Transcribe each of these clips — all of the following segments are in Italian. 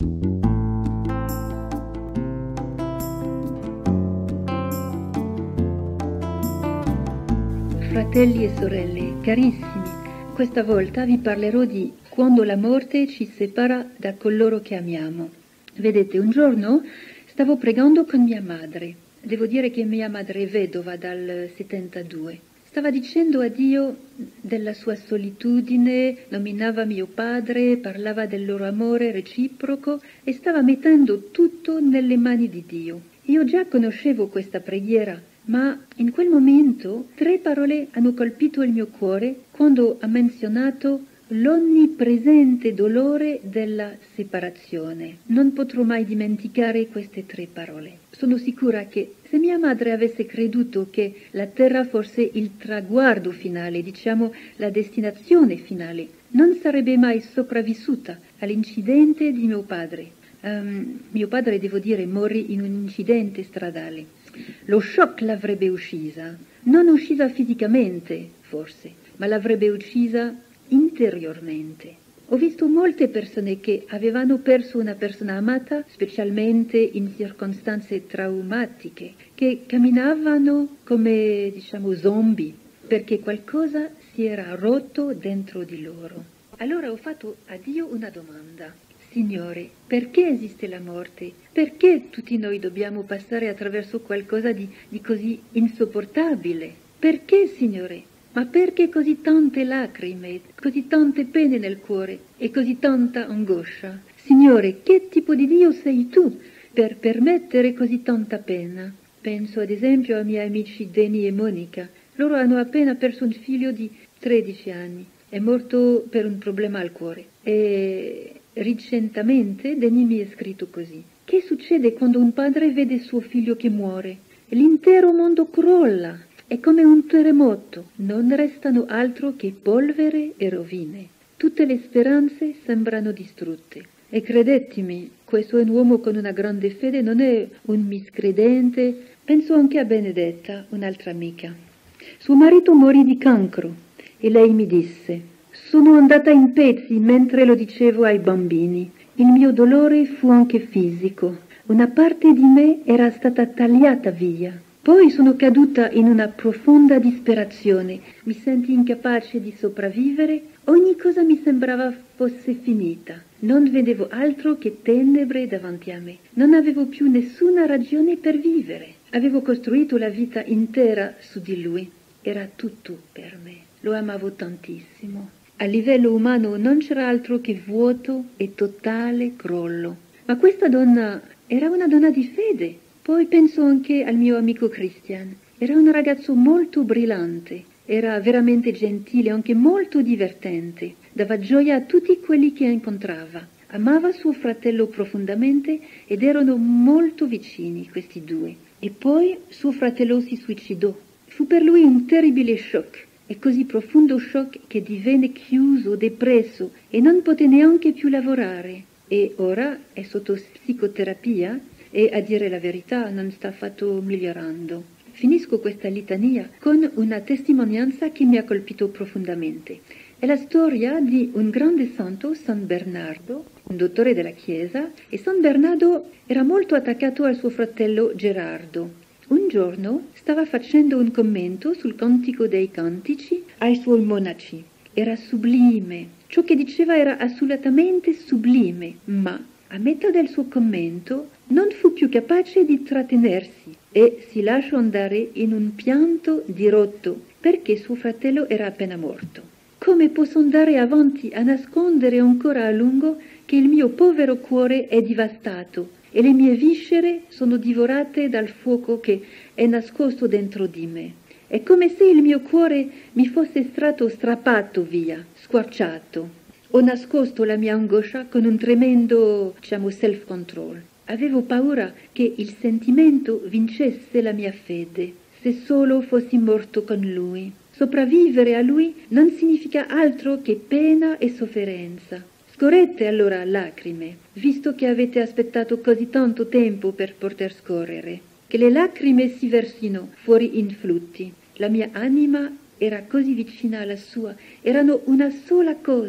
Fratelli e sorelle, carissimi, questa volta vi parlerò di quando la morte ci separa da coloro che amiamo. Vedete, un giorno stavo pregando con mia madre. Devo dire che mia madre è vedova dal 72. Stava dicendo a Dio della sua solitudine, nominava mio padre, parlava del loro amore reciproco e stava mettendo tutto nelle mani di Dio. Io già conoscevo questa preghiera, ma in quel momento 3 parole hanno colpito il mio cuore quando ha menzionato l'onnipresente dolore della separazione. Non potrò mai dimenticare queste 3 parole. Sono sicura che se mia madre avesse creduto che la terra fosse il traguardo finale, diciamo la destinazione finale, non sarebbe mai sopravvissuta all'incidente di mio padre. Mio padre, devo dire, morì in un incidente stradale. Lo shock l'avrebbe uccisa, non uccisa fisicamente, forse, ma l'avrebbe uccisa interiormente. Ho visto molte persone che avevano perso una persona amata, specialmente in circostanze traumatiche, che camminavano come, diciamo, zombie, perché qualcosa si era rotto dentro di loro. Allora ho fatto a Dio una domanda. Signore, perché esiste la morte? Perché tutti noi dobbiamo passare attraverso qualcosa di così insopportabile? Perché, Signore? Ma perché così tante lacrime, così tante pene nel cuore e così tanta angoscia? Signore, che tipo di Dio sei tu per permettere così tanta pena? Penso ad esempio ai miei amici Danny e Monica. Loro hanno appena perso un figlio di 13 anni. È morto per un problema al cuore. E recentemente Danny mi ha scritto così. Che succede quando un padre vede suo figlio che muore? L'intero mondo crolla. È come un terremoto. Non restano altro che polvere e rovine. Tutte le speranze sembrano distrutte. E credetemi, questo è un uomo con una grande fede, non è un miscredente. Penso anche a Benedetta, un'altra amica. Suo marito morì di cancro e lei mi disse: sono andata in pezzi mentre lo dicevo ai bambini. Il mio dolore fu anche fisico. Una parte di me era stata tagliata via. Poi sono caduta in una profonda disperazione. Mi sentii incapace di sopravvivere. Ogni cosa mi sembrava fosse finita. Non vedevo altro che tenebre davanti a me. Non avevo più nessuna ragione per vivere. Avevo costruito la vita intera su di lui. Era tutto per me. Lo amavo tantissimo. A livello umano non c'era altro che vuoto e totale crollo. Ma questa donna era una donna di fede. Poi penso anche al mio amico Christian. Era un ragazzo molto brillante. Era veramente gentile, anche molto divertente. Dava gioia a tutti quelli che incontrava. Amava suo fratello profondamente ed erano molto vicini questi due. E poi suo fratello si suicidò. Fu per lui un terribile shock. E così profondo shock che divenne chiuso, depresso e non poté neanche più lavorare. E ora è sotto psicoterapia e, a dire la verità, non sta affatto migliorando. Finisco questa litania con una testimonianza che mi ha colpito profondamente. È la storia di un grande santo, San Bernardo, un dottore della Chiesa, e San Bernardo era molto attaccato al suo fratello Gerardo. Un giorno stava facendo un commento sul Cantico dei Cantici ai suoi monaci. Era sublime, ciò che diceva era assolutamente sublime, ma a metà del suo commento non fu più capace di trattenersi e si lasciò andare in un pianto dirotto perché suo fratello era appena morto. Come posso andare avanti a nascondere ancora a lungo che il mio povero cuore è devastato e le mie viscere sono divorate dal fuoco che è nascosto dentro di me? È come se il mio cuore mi fosse stato strappato via, squarciato. Ho nascosto la mia angoscia con un tremendo, self-control. Avevo paura che il sentimento vincesse la mia fede. Se solo fossi morto con lui. Sopravvivere a lui non significa altro che pena e sofferenza. Scorrete allora lacrime, visto che avete aspettato così tanto tempo per poter scorrere. Che le lacrime si versino fuori in flutti. La mia anima era così vicina alla sua, erano una sola cosa.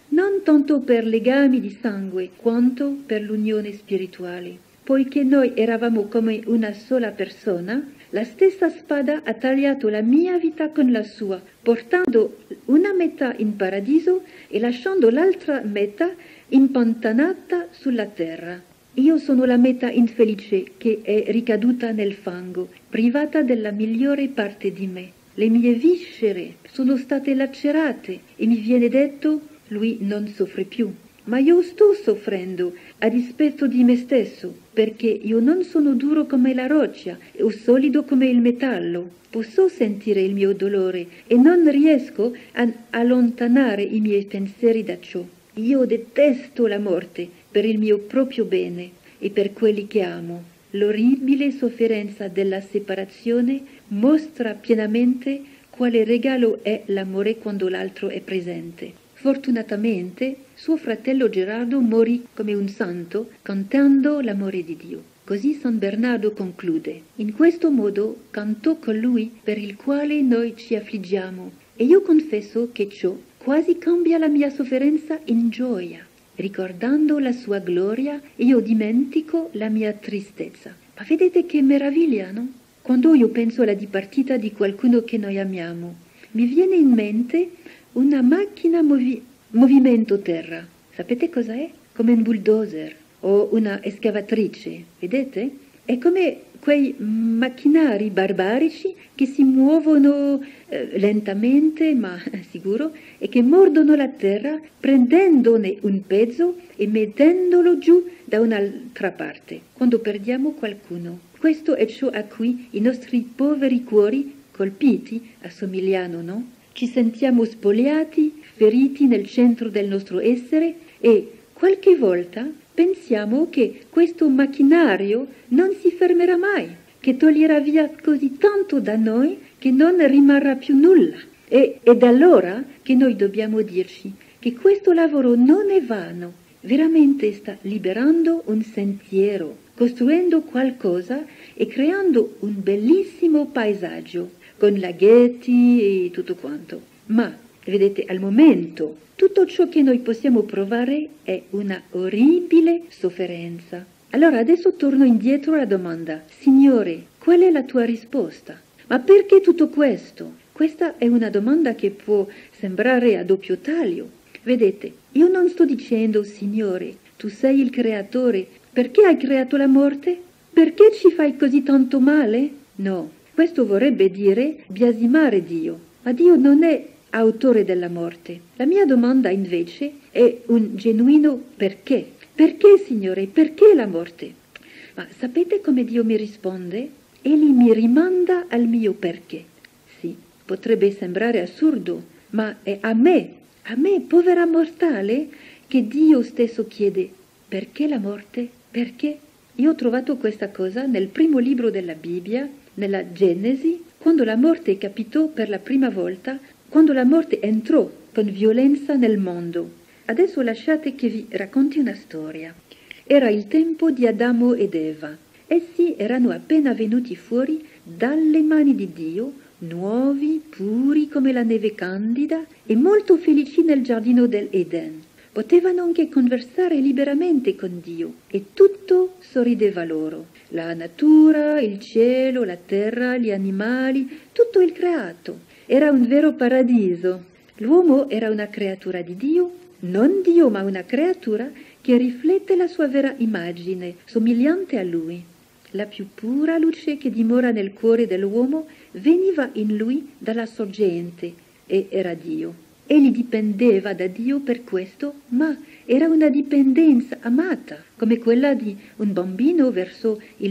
non tanto per legami di sangue quanto per l'unione spirituale. Poiché noi eravamo come una sola persona, la stessa spada ha tagliato la mia vita con la sua, portando una metà in paradiso e lasciando l'altra metà impantanata sulla terra. Io sono la metà infelice che è ricaduta nel fango, privata della migliore parte di me. Le mie viscere sono state lacerate e mi viene detto: lui non soffre più. Ma io sto soffrendo a dispetto di me stesso, perché io non sono duro come la roccia o solido come il metallo. Posso sentire il mio dolore e non riesco a allontanare i miei pensieri da ciò. Io detesto la morte per il mio proprio bene e per quelli che amo. L'orribile sofferenza della separazione mostra pienamente quale regalo è l'amore quando l'altro è presente. Fortunatamente, suo fratello Gerardo morì come un santo cantando l'amore di Dio. Così San Bernardo conclude: in questo modo cantò colui per il quale noi ci affliggiamo, e io confesso che ciò quasi cambia la mia sofferenza in gioia. Ricordando la sua gloria, io dimentico la mia tristezza. Ma vedete che meraviglia, no? Quando io penso alla dipartita di qualcuno che noi amiamo, mi viene in mente una macchina movimento terra. Sapete cosa è? Come un bulldozer o una escavatrice, vedete? È come quei macchinari barbarici che si muovono lentamente ma sicuro e che mordono la terra prendendone un pezzo e mettendolo giù da un'altra parte quando perdiamo qualcuno. Questo è ciò a cui i nostri poveri cuori colpiti assomigliano, no? Ci sentiamo spogliati, feriti nel centro del nostro essere e qualche volta pensiamo che questo macchinario non si fermerà mai, che toglierà via così tanto da noi che non rimarrà più nulla. Ed allora che noi dobbiamo dirci che questo lavoro non è vano, veramente sta liberando un sentiero, costruendo qualcosa e creando un bellissimo paesaggio, con laghetti e tutto quanto. Ma, vedete, al momento, tutto ciò che noi possiamo provare è una orribile sofferenza. Allora adesso torno indietro alla domanda: Signore, qual è la tua risposta? Ma perché tutto questo? Questa è una domanda che può sembrare a doppio taglio. Vedete, io non sto dicendo: Signore, tu sei il creatore, perché hai creato la morte? Perché ci fai così tanto male? No. Questo vorrebbe dire biasimare Dio, ma Dio non è autore della morte. La mia domanda invece è un genuino perché. Perché, Signore? Perché la morte? Ma sapete come Dio mi risponde? Egli mi rimanda al mio perché. Sì, potrebbe sembrare assurdo, ma è a me, povera mortale, che Dio stesso chiede: perché la morte? Perché? Io ho trovato questa cosa nel primo libro della Bibbia, nella Genesi, quando la morte capitò per la prima volta, quando la morte entrò con violenza nel mondo. Adesso lasciate che vi racconti una storia. Era il tempo di Adamo ed Eva. Essi erano appena venuti fuori dalle mani di Dio, nuovi, puri come la neve candida e molto felici nel giardino dell'Eden. Potevano anche conversare liberamente con Dio e tutto sorrideva loro. La natura, il cielo, la terra, gli animali, tutto il creato. Era un vero paradiso. L'uomo era una creatura di Dio, non Dio ma una creatura che riflette la sua vera immagine, somigliante a Lui. La più pura luce che dimora nel cuore dell'uomo veniva in lui dalla sorgente e era Dio. Egli dipendeva da Dio per questo, ma era una dipendenza amata, come quella di un bambino verso un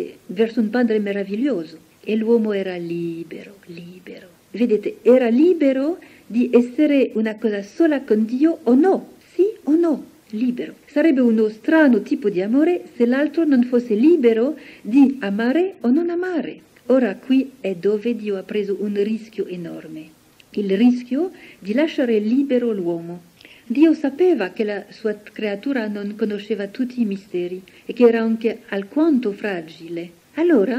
padre meraviglioso. E l'uomo era libero. Vedete, era libero di essere una cosa sola con Dio o no, sì o no, libero. Sarebbe uno strano tipo di amore se l'altro non fosse libero di amare o non amare. Ora qui è dove Dio ha preso un rischio enorme. Il rischio di lasciare libero l'uomo. Dio sapeva che la sua creatura non conosceva tutti i misteri e che era anche alquanto fragile. Allora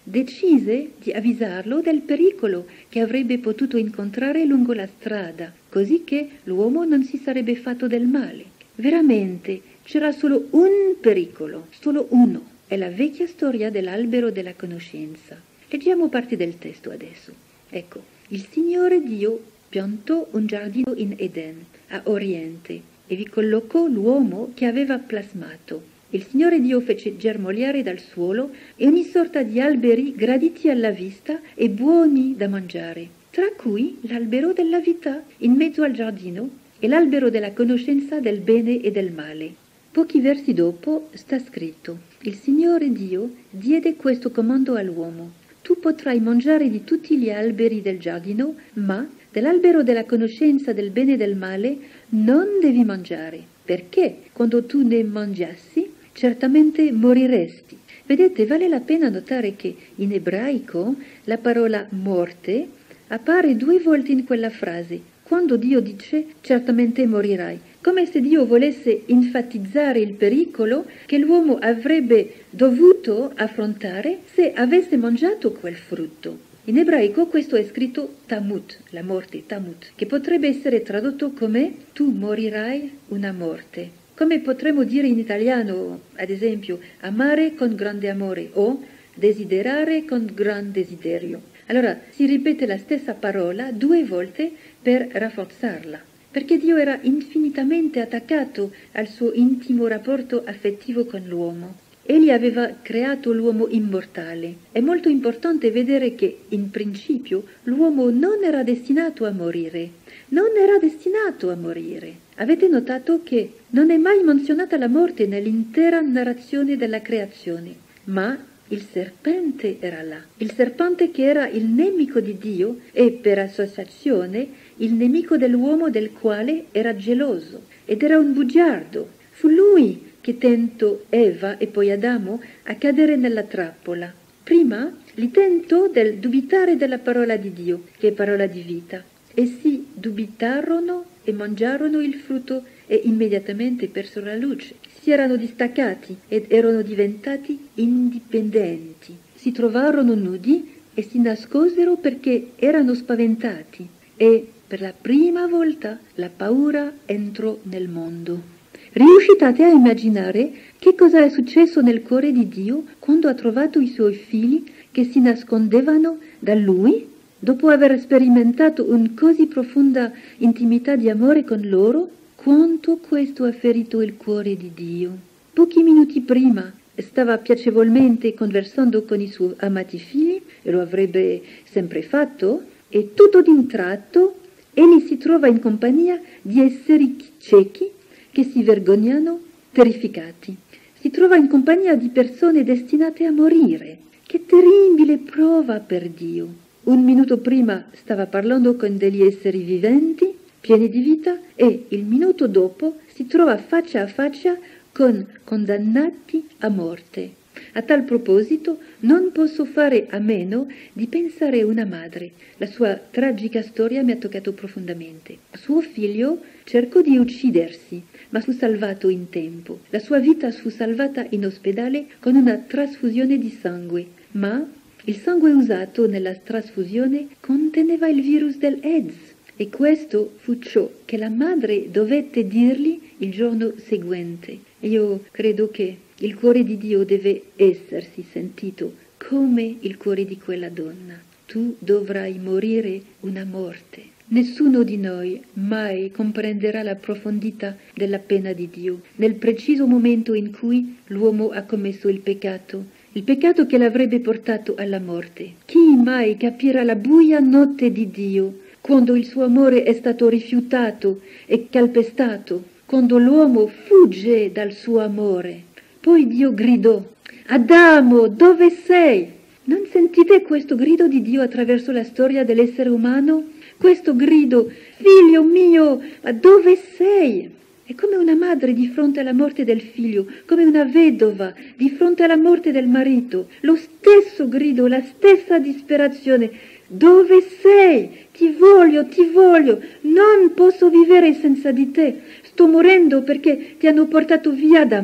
decise di avvisarlo del pericolo che avrebbe potuto incontrare lungo la strada, così che l'uomo non si sarebbe fatto del male. Veramente c'era solo un pericolo, solo uno. È la vecchia storia dell'albero della conoscenza. Leggiamo parte del testo adesso. Ecco, il Signore Dio piantò un giardino in Eden, a oriente, e vi collocò l'uomo che aveva plasmato. Il Signore Dio fece germogliare dal suolo ogni sorta di alberi graditi alla vista e buoni da mangiare, tra cui l'albero della vita in mezzo al giardino e l'albero della conoscenza del bene e del male. Pochi versi dopo sta scritto: il Signore Dio diede questo comando all'uomo: tu potrai mangiare di tutti gli alberi del giardino, ma dell'albero della conoscenza del bene e del male non devi mangiare, perché quando tu ne mangiassi certamente moriresti. Vedete, vale la pena notare che in ebraico la parola morte appare 2 volte in quella frase, quando Dio dice certamente morirai, come se Dio volesse enfatizzare il pericolo che l'uomo avrebbe dovuto affrontare se avesse mangiato quel frutto. In ebraico questo è scritto tamut, la morte, tamut, che potrebbe essere tradotto come tu morirai una morte. Come potremmo dire in italiano, ad esempio, amare con grande amore o desiderare con gran desiderio. Allora si ripete la stessa parola 2 volte per rafforzarla, perché Dio era infinitamente attaccato al suo intimo rapporto affettivo con l'uomo. Egli aveva creato l'uomo immortale. È molto importante vedere che, in principio, l'uomo non era destinato a morire. Non era destinato a morire. Avete notato che non è mai menzionata la morte nell'intera narrazione della creazione, ma il serpente era là. Il serpente che era il nemico di Dio e, per associazione, il nemico dell'uomo del quale era geloso. Ed era un bugiardo. Fu lui che tentò Eva e poi Adamo a cadere nella trappola. Prima li tentò del dubitare della parola di Dio, che è parola di vita. Essi dubitarono e mangiarono il frutto e immediatamente persero la luce. Si erano distaccati ed erano diventati indipendenti. Si trovarono nudi e si nascosero perché erano spaventati. E per la prima volta la paura entrò nel mondo. Riuscitate a immaginare che cosa è successo nel cuore di Dio quando ha trovato i suoi figli che si nascondevano da Lui? Dopo aver sperimentato una così profonda intimità di amore con loro, quanto questo ha ferito il cuore di Dio. Pochi minuti prima stava piacevolmente conversando con i suoi amati figli, e lo avrebbe sempre fatto, e tutto d'un tratto egli si trova in compagnia di esseri ciechi che si vergognano, terrificati. Si trova in compagnia di persone destinate a morire. Che terribile prova per Dio! Un minuto prima stava parlando con degli esseri viventi, pieni di vita, e il minuto dopo si trova faccia a faccia con condannati a morte. A tal proposito non posso fare a meno di pensare a una madre. La sua tragica storia mi ha toccato profondamente. Suo figlio cercò di uccidersi, ma fu salvato in tempo. La sua vita fu salvata in ospedale con una trasfusione di sangue, ma il sangue usato nella trasfusione conteneva il virus dell'AIDS, e questo fu ciò che la madre dovette dirgli il giorno seguente. Io credo che il cuore di Dio deve essersi sentito come il cuore di quella donna. Tu dovrai morire una morte. Nessuno di noi mai comprenderà la profondità della pena di Dio nel preciso momento in cui l'uomo ha commesso il peccato che l'avrebbe portato alla morte. Chi mai capirà la buia notte di Dio, quando il suo amore è stato rifiutato e calpestato, quando l'uomo fugge dal suo amore? Poi Dio gridò: Adamo, dove sei? Non sentite questo grido di Dio attraverso la storia dell'essere umano? Questo grido: figlio mio, ma dove sei? È come una madre di fronte alla morte del figlio, come una vedova di fronte alla morte del marito. Lo stesso grido, la stessa disperazione. Dove sei? Ti voglio, non posso vivere senza di te. Sto morendo perché ti hanno portato via da me.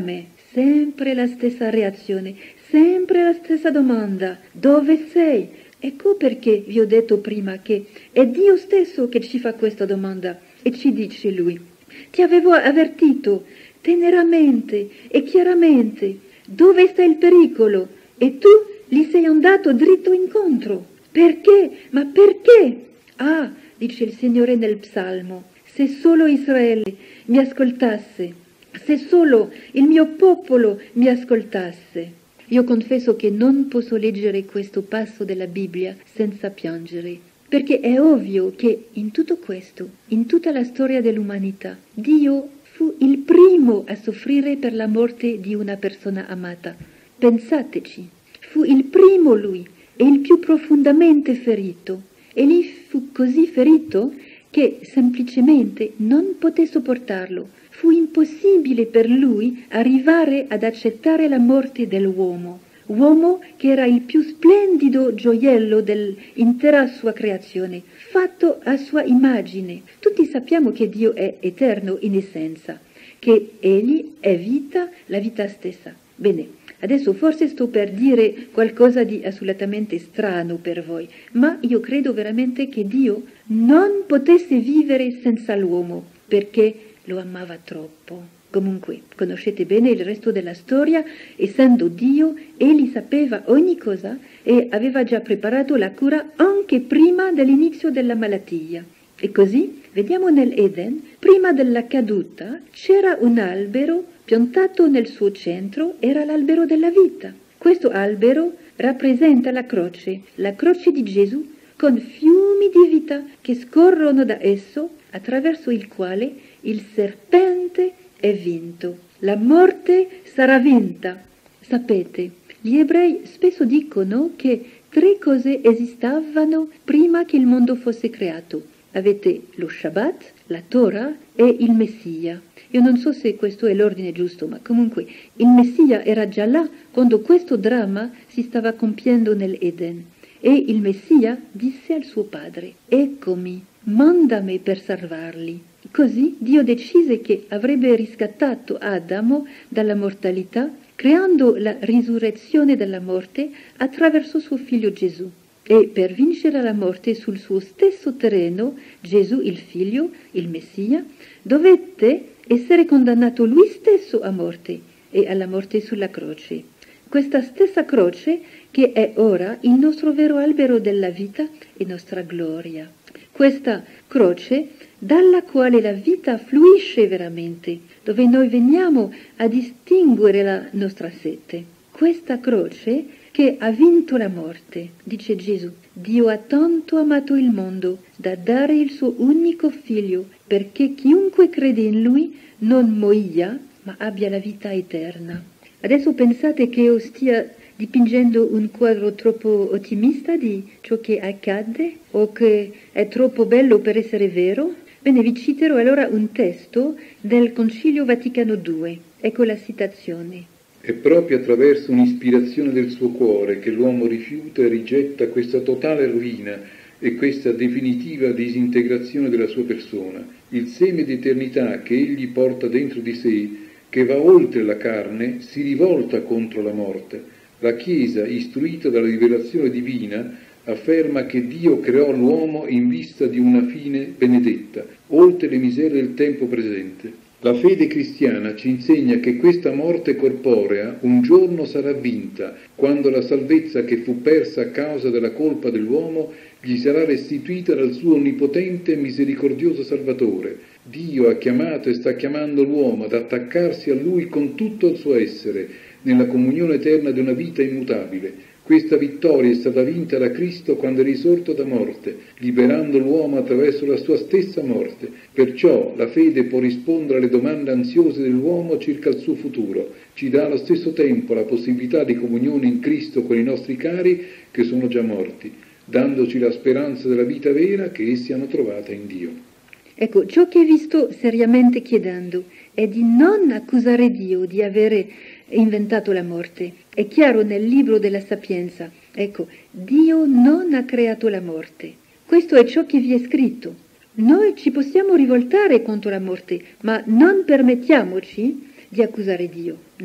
sempre la stessa reazione, sempre la stessa domanda. Dove sei? Ecco perché vi ho detto prima che è Dio stesso che ci fa questa domanda e ci dice lui: ti avevo avvertito teneramente e chiaramente dove sta il pericolo e tu gli sei andato dritto incontro. Perché? Ma perché? Ah, dice il Signore nel Psalmo, se solo Israele mi ascoltasse, se solo il mio popolo mi ascoltasse. Io confesso che non posso leggere questo passo della Bibbia senza piangere, perché è ovvio che in tutto questo, in tutta la storia dell'umanità, Dio fu il primo a soffrire per la morte di una persona amata. Pensateci, fu il primo lui e il più profondamente ferito. E lì fu così ferito che semplicemente non poté sopportarlo. Fu impossibile per lui arrivare ad accettare la morte dell'uomo, uomo che era il più splendido gioiello dell'intera sua creazione, fatto a sua immagine. Tutti sappiamo che Dio è eterno in essenza, che Egli è vita, la vita stessa. Bene, adesso forse sto per dire qualcosa di assolutamente strano per voi, ma io credo veramente che Dio non potesse vivere senza l'uomo, perché lo amava troppo. Comunque, conoscete bene il resto della storia, essendo Dio, egli sapeva ogni cosa e aveva già preparato la cura anche prima dell'inizio della malattia. E così, vediamo nell'Eden, prima della caduta, c'era un albero piantato nel suo centro, era l'albero della vita. Questo albero rappresenta la croce di Gesù, con fiumi di vita che scorrono da esso, attraverso il quale il serpente è vinto. La morte sarà vinta. Sapete, gli ebrei spesso dicono che 3 cose esistevano prima che il mondo fosse creato. Avete lo Shabbat, la Torah e il Messia. Io non so se questo è l'ordine giusto, ma comunque il Messia era già là quando questo dramma si stava compiendo nell'Eden. E il Messia disse al suo padre: eccomi, mandami per salvarli. Così Dio decise che avrebbe riscattato Adamo dalla mortalità, creando la risurrezione dalla morte attraverso suo figlio Gesù. E per vincere la morte sul suo stesso terreno, Gesù, il figlio, il Messia, dovette essere condannato lui stesso a morte e alla morte sulla croce. Questa stessa croce che è ora il nostro vero albero della vita e nostra gloria. Questa croce dalla quale la vita fluisce veramente, dove noi veniamo a distinguere la nostra sete. Questa croce che ha vinto la morte, dice Gesù. Dio ha tanto amato il mondo da dare il suo unico figlio, perché chiunque crede in lui non muoia, ma abbia la vita eterna. Adesso pensate che io stia dipingendo un quadro troppo ottimista di ciò che accade o che è troppo bello per essere vero? Bene, vi citerò allora un testo del Concilio Vaticano II. Ecco la citazione. È proprio attraverso un'ispirazione del suo cuore che l'uomo rifiuta e rigetta questa totale rovina e questa definitiva disintegrazione della sua persona. Il seme di eternità che egli porta dentro di sé, che va oltre la carne, si rivolta contro la morte. La Chiesa, istruita dalla rivelazione divina, afferma che Dio creò l'uomo in vista di una fine benedetta, oltre le miserie del tempo presente. La fede cristiana ci insegna che questa morte corporea un giorno sarà vinta, quando la salvezza che fu persa a causa della colpa dell'uomo gli sarà restituita dal suo onnipotente e misericordioso Salvatore. Dio ha chiamato e sta chiamando l'uomo ad attaccarsi a Lui con tutto il suo essere, nella comunione eterna di una vita immutabile. Questa vittoria è stata vinta da Cristo quando è risorto da morte, liberando l'uomo attraverso la sua stessa morte. Perciò la fede può rispondere alle domande ansiose dell'uomo circa il suo futuro. Ci dà allo stesso tempo la possibilità di comunione in Cristo con i nostri cari che sono già morti, dandoci la speranza della vita vera che essi hanno trovata in Dio. Ecco, ciò che vi sto seriamente chiedendo è di non accusare Dio di avere inventato la morte. È chiaro nel libro della Sapienza. Ecco, Dio non ha creato la morte. Questo è ciò che vi è scritto. Noi ci possiamo rivoltare contro la morte, ma non permettiamoci di accusare Dio. No.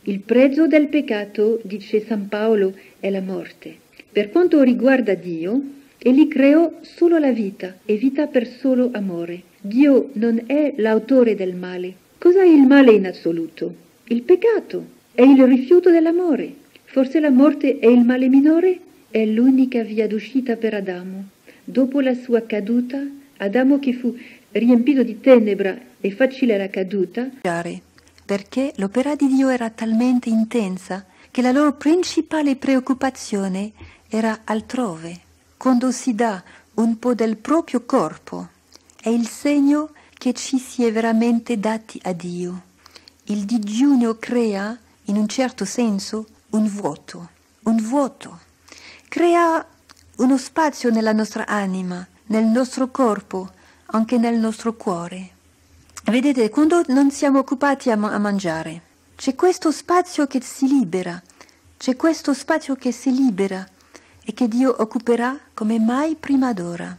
Il prezzo del peccato, dice San Paolo, è la morte. Per quanto riguarda Dio, Egli creò solo la vita e vita per solo amore. Dio non è l'autore del male. Cos'è il male in assoluto? Il peccato è il rifiuto dell'amore. Forse la morte è il male minore? È l'unica via d'uscita per Adamo. Dopo la sua caduta, Adamo, che fu riempito di tenebra e facile la caduta, perché l'opera di Dio era talmente intensa che la loro principale preoccupazione era altrove. Quando si dà un po' del proprio corpo, è il segno che ci si è veramente dati a Dio. Il digiuno crea, in un certo senso, un vuoto. Crea uno spazio nella nostra anima, nel nostro corpo, anche nel nostro cuore. Vedete, quando non siamo occupati a mangiare, c'è questo spazio che si libera, e che Dio occuperà come mai prima d'ora.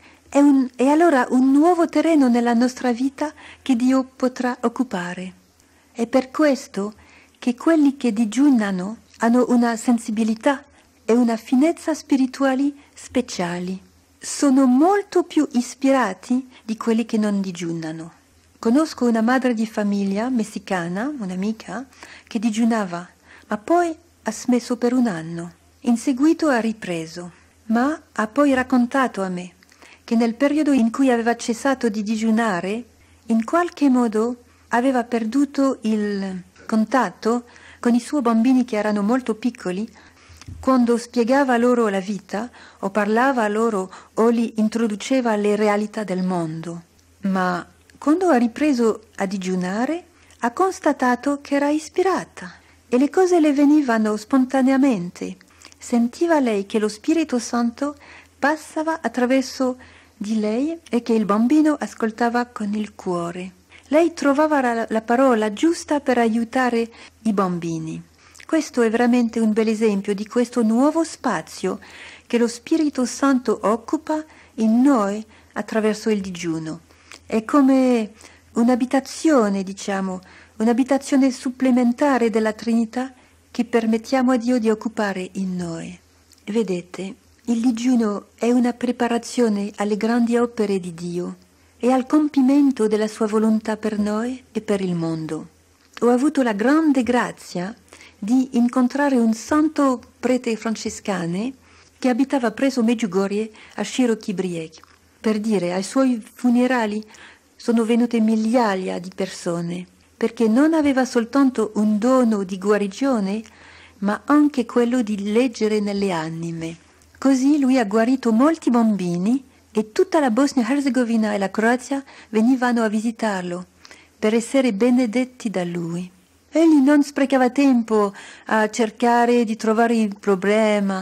È allora un nuovo terreno nella nostra vita che Dio potrà occupare. È per questo che quelli che digiunano hanno una sensibilità e una finezza spirituali speciali. Sono molto più ispirati di quelli che non digiunano. Conosco una madre di famiglia messicana, un'amica, che digiunava, ma poi ha smesso per un anno. In seguito ha ripreso, ma ha poi raccontato a me che nel periodo in cui aveva cessato di digiunare, in qualche modo aveva perduto il contatto con i suoi bambini che erano molto piccoli. Quando spiegava loro la vita o parlava a loro o li introduceva alle realità del mondo. Ma quando ha ripreso a digiunare ha constatato che era ispirata e le cose le venivano spontaneamente. Sentiva lei che lo Spirito Santo passava attraverso di lei e che il bambino ascoltava con il cuore. Lei trovava la parola giusta per aiutare i bambini. Questo è veramente un bel esempio di questo nuovo spazio che lo Spirito Santo occupa in noi attraverso il digiuno. È come un'abitazione, un'abitazione supplementare della Trinità che permettiamo a Dio di occupare in noi. Vedete, il digiuno è una preparazione alle grandi opere di Dio e al compimento della sua volontà per noi e per il mondo. Ho avuto la grande grazia di incontrare un santo prete francescano che abitava presso Medjugorje a Široki. Per dire, ai suoi funerali sono venute migliaia di persone, perché non aveva soltanto un dono di guarigione, ma anche quello di leggere nelle anime. Così lui ha guarito molti bambini e tutta la Bosnia-Herzegovina e la Croazia venivano a visitarlo per essere benedetti da lui. Egli non sprecava tempo a cercare di trovare il problema.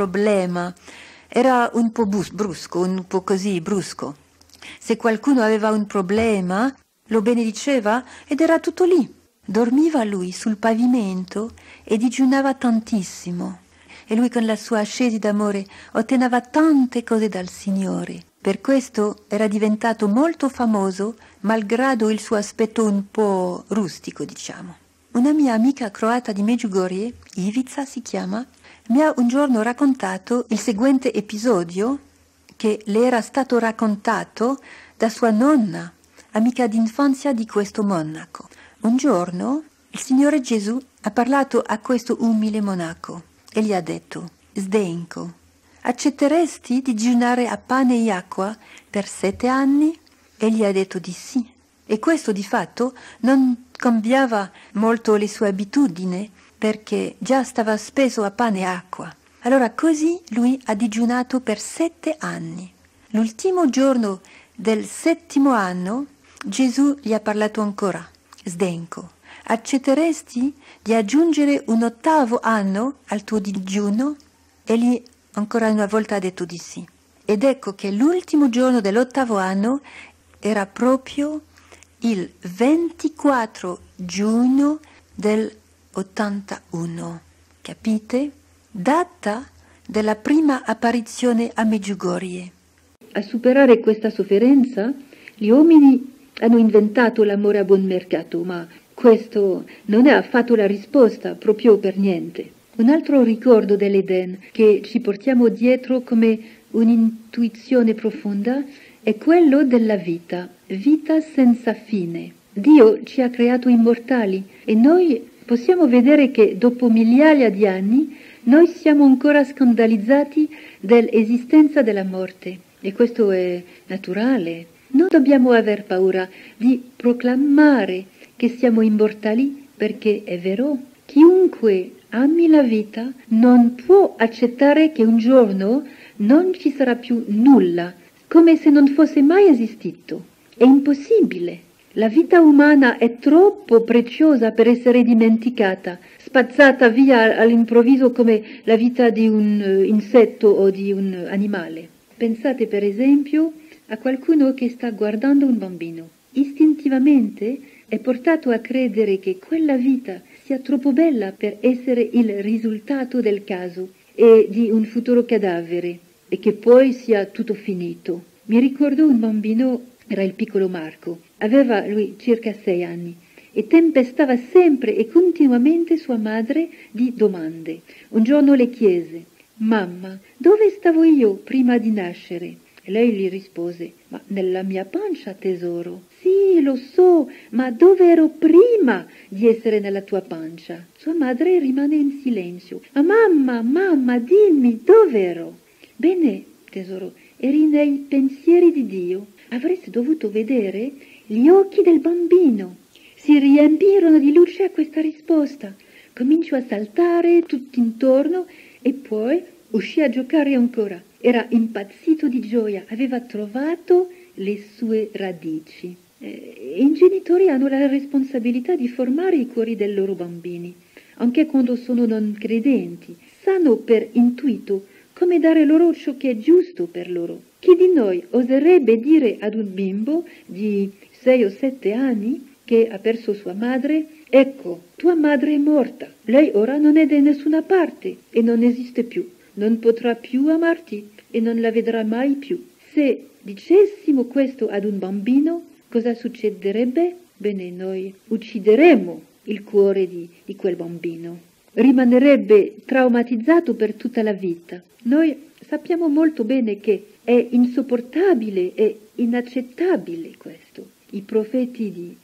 Era un po' brusco, un po' così brusco. Se qualcuno aveva un problema, lo benediceva ed era tutto lì. Dormiva lui sul pavimento e digiunava tantissimo. E lui con la sua ascesi d'amore otteneva tante cose dal Signore. Per questo era diventato molto famoso, malgrado il suo aspetto un po' rustico, Una mia amica croata di Medjugorje, Ivica si chiama, mi ha un giorno raccontato il seguente episodio che le era stato raccontato da sua nonna, amica d'infanzia di questo monaco. Un giorno il Signore Gesù ha parlato a questo umile monaco e gli ha detto: Zdenko, accetteresti di digiunare a pane e acqua per 7 anni? E gli ha detto di sì. E questo di fatto non cambiava molto le sue abitudini, perché già stava speso a pane e acqua. Allora così lui ha digiunato per 7 anni. L'ultimo giorno del 7° anno Gesù gli ha parlato ancora. Zdenko, accetteresti di aggiungere un 8° anno al tuo digiuno? Egli ancora una volta ha detto di sì. Ed ecco che l'ultimo giorno dell'8° anno era proprio il 24 giugno del 81. Capite? Data della prima apparizione a Medjugorje. A superare questa sofferenza, gli uomini hanno inventato l'amore a buon mercato, ma questo non è affatto la risposta, proprio per niente. Un altro ricordo dell'Eden che ci portiamo dietro come un'intuizione profonda è quello della vita senza fine. Dio ci ha creato immortali e noi possiamo vedere che dopo migliaia di anni noi siamo ancora scandalizzati dell'esistenza della morte e questo è naturale. Non dobbiamo aver paura di proclamare che siamo immortali perché è vero. Chiunque ami la vita non può accettare che un giorno non ci sarà più nulla, come se non fosse mai esistito. È impossibile. La vita umana è troppo preziosa per essere dimenticata, spazzata via all'improvviso come la vita di un insetto o di un animale. Pensate per esempio a qualcuno che sta guardando un bambino. Istintivamente è portato a credere che quella vita sia troppo bella per essere il risultato del caso e di un futuro cadavere e che poi sia tutto finito. Mi ricordo un bambino, era il piccolo Marco, aveva lui circa 6 anni e tempestava sempre e continuamente sua madre di domande. Un giorno le chiese: «Mamma, dove stavo io prima di nascere?» E lei gli rispose: «Ma nella mia pancia, tesoro». «Sì, lo so, ma dove ero prima di essere nella tua pancia?» Sua madre rimane in silenzio. «Ma mamma, dimmi, dove ero?» «Bene, tesoro, eri nei pensieri di Dio. Avresti dovuto vedere gli occhi del bambino. Si riempirono di luce a questa risposta. Cominciò a saltare tutto intorno e poi uscì a giocare ancora. Era impazzito di gioia, aveva trovato le sue radici». I genitori hanno la responsabilità di formare i cuori dei loro bambini, anche quando sono non credenti. Sanno per intuito come dare loro ciò che è giusto per loro. Chi di noi oserebbe dire ad un bimbo di 6 o 7 anni che ha perso sua madre: «Ecco, tua madre è morta, lei ora non è da nessuna parte e non esiste più, non potrà più amarti e non la vedrà mai più». Se dicessimo questo ad un bambino, cosa succederebbe? Bene, noi uccideremmo il cuore di quel bambino. Rimanerebbe traumatizzato per tutta la vita. Noi sappiamo molto bene che è insopportabile e inaccettabile questo. I profeti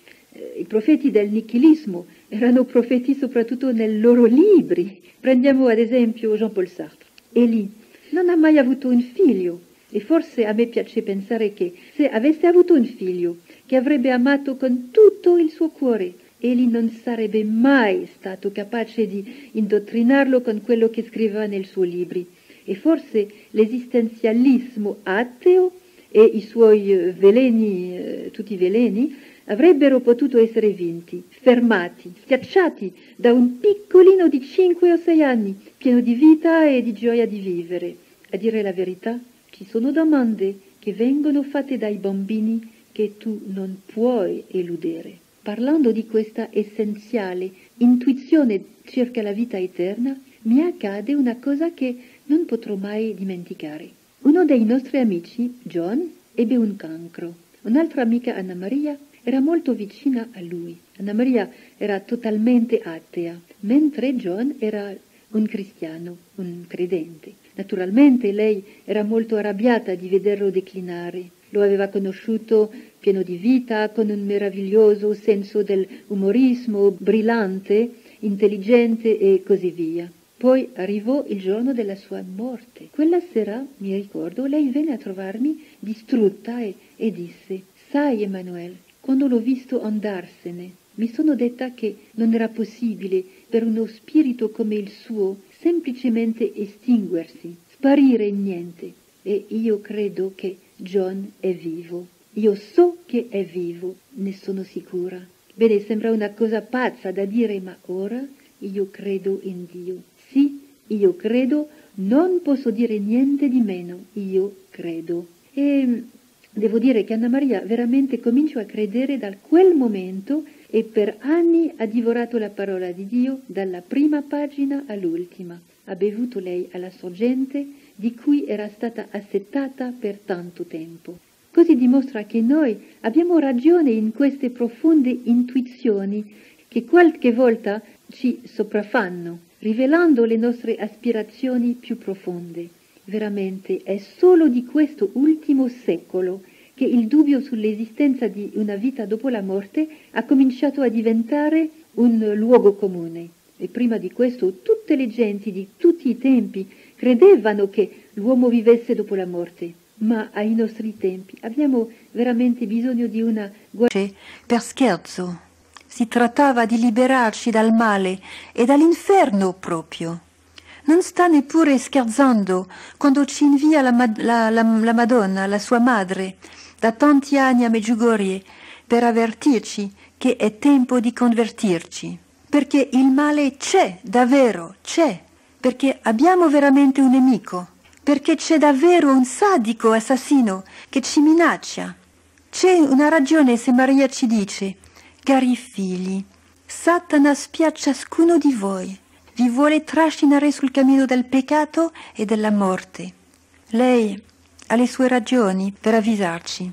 del nichilismo erano profeti soprattutto nei loro libri. Prendiamo ad esempio Jean-Paul Sartre. Egli non ha mai avuto un figlio e forse a me piace pensare che se avesse avuto un figlio che avrebbe amato con tutto il suo cuore, egli non sarebbe mai stato capace di indottrinarlo con quello che scriveva nei suoi libri. E forse l'esistenzialismo ateo e i suoi veleni, tutti i veleni, avrebbero potuto essere vinti, fermati, schiacciati da un piccolino di 5 o 6 anni, pieno di vita e di gioia di vivere. A dire la verità, ci sono domande che vengono fatte dai bambini che tu non puoi eludere. Parlando di questa essenziale intuizione circa la vita eterna, mi accade una cosa che non potrò mai dimenticare. Uno dei nostri amici, John, ebbe un cancro. Un'altra amica, Anna Maria, era molto vicina a lui. Anna Maria era totalmente atea, mentre John era un cristiano, un credente. Naturalmente lei era molto arrabbiata di vederlo declinare. Lo aveva conosciuto pieno di vita, con un meraviglioso senso dell'umorismo, brillante, intelligente e così via. Poi arrivò il giorno della sua morte. Quella sera, mi ricordo, lei venne a trovarmi distrutta e disse: «Sai, Emanuele, quando l'ho visto andarsene, mi sono detta che non era possibile per uno spirito come il suo semplicemente estinguersi, sparire in niente. E io credo che John è vivo. Io so che è vivo, ne sono sicura». Bene, sembra una cosa pazza da dire, ma ora io credo in Dio. Sì, io credo, non posso dire niente di meno, io credo. E devo dire che Anna Maria veramente cominciò a credere da quel momento e per anni ha divorato la parola di Dio dalla prima pagina all'ultima. Ha bevuto lei alla sorgente di cui era stata assetata per tanto tempo. Così dimostra che noi abbiamo ragione in queste profonde intuizioni che qualche volta ci sopraffanno, rivelando le nostre aspirazioni più profonde. Veramente è solo di questo ultimo secolo che il dubbio sull'esistenza di una vita dopo la morte ha cominciato a diventare un luogo comune. E prima di questo tutte le genti di tutti i tempi credevano che l'uomo vivesse dopo la morte. Ma ai nostri tempi abbiamo veramente bisogno di una guarigione. Per scherzo. Si trattava di liberarci dal male e dall'inferno proprio. Non sta neppure scherzando quando ci invia la Madonna, la sua madre, da tanti anni a Medjugorje per avvertirci che è tempo di convertirci. Perché il male c'è, davvero, c'è. Perché abbiamo veramente un nemico. Perché c'è davvero un sadico assassino che ci minaccia. C'è una ragione se Maria ci dice: cari figli, Satana spia ciascuno di voi, vi vuole trascinare sul cammino del peccato e della morte. Lei ha le sue ragioni per avvisarci.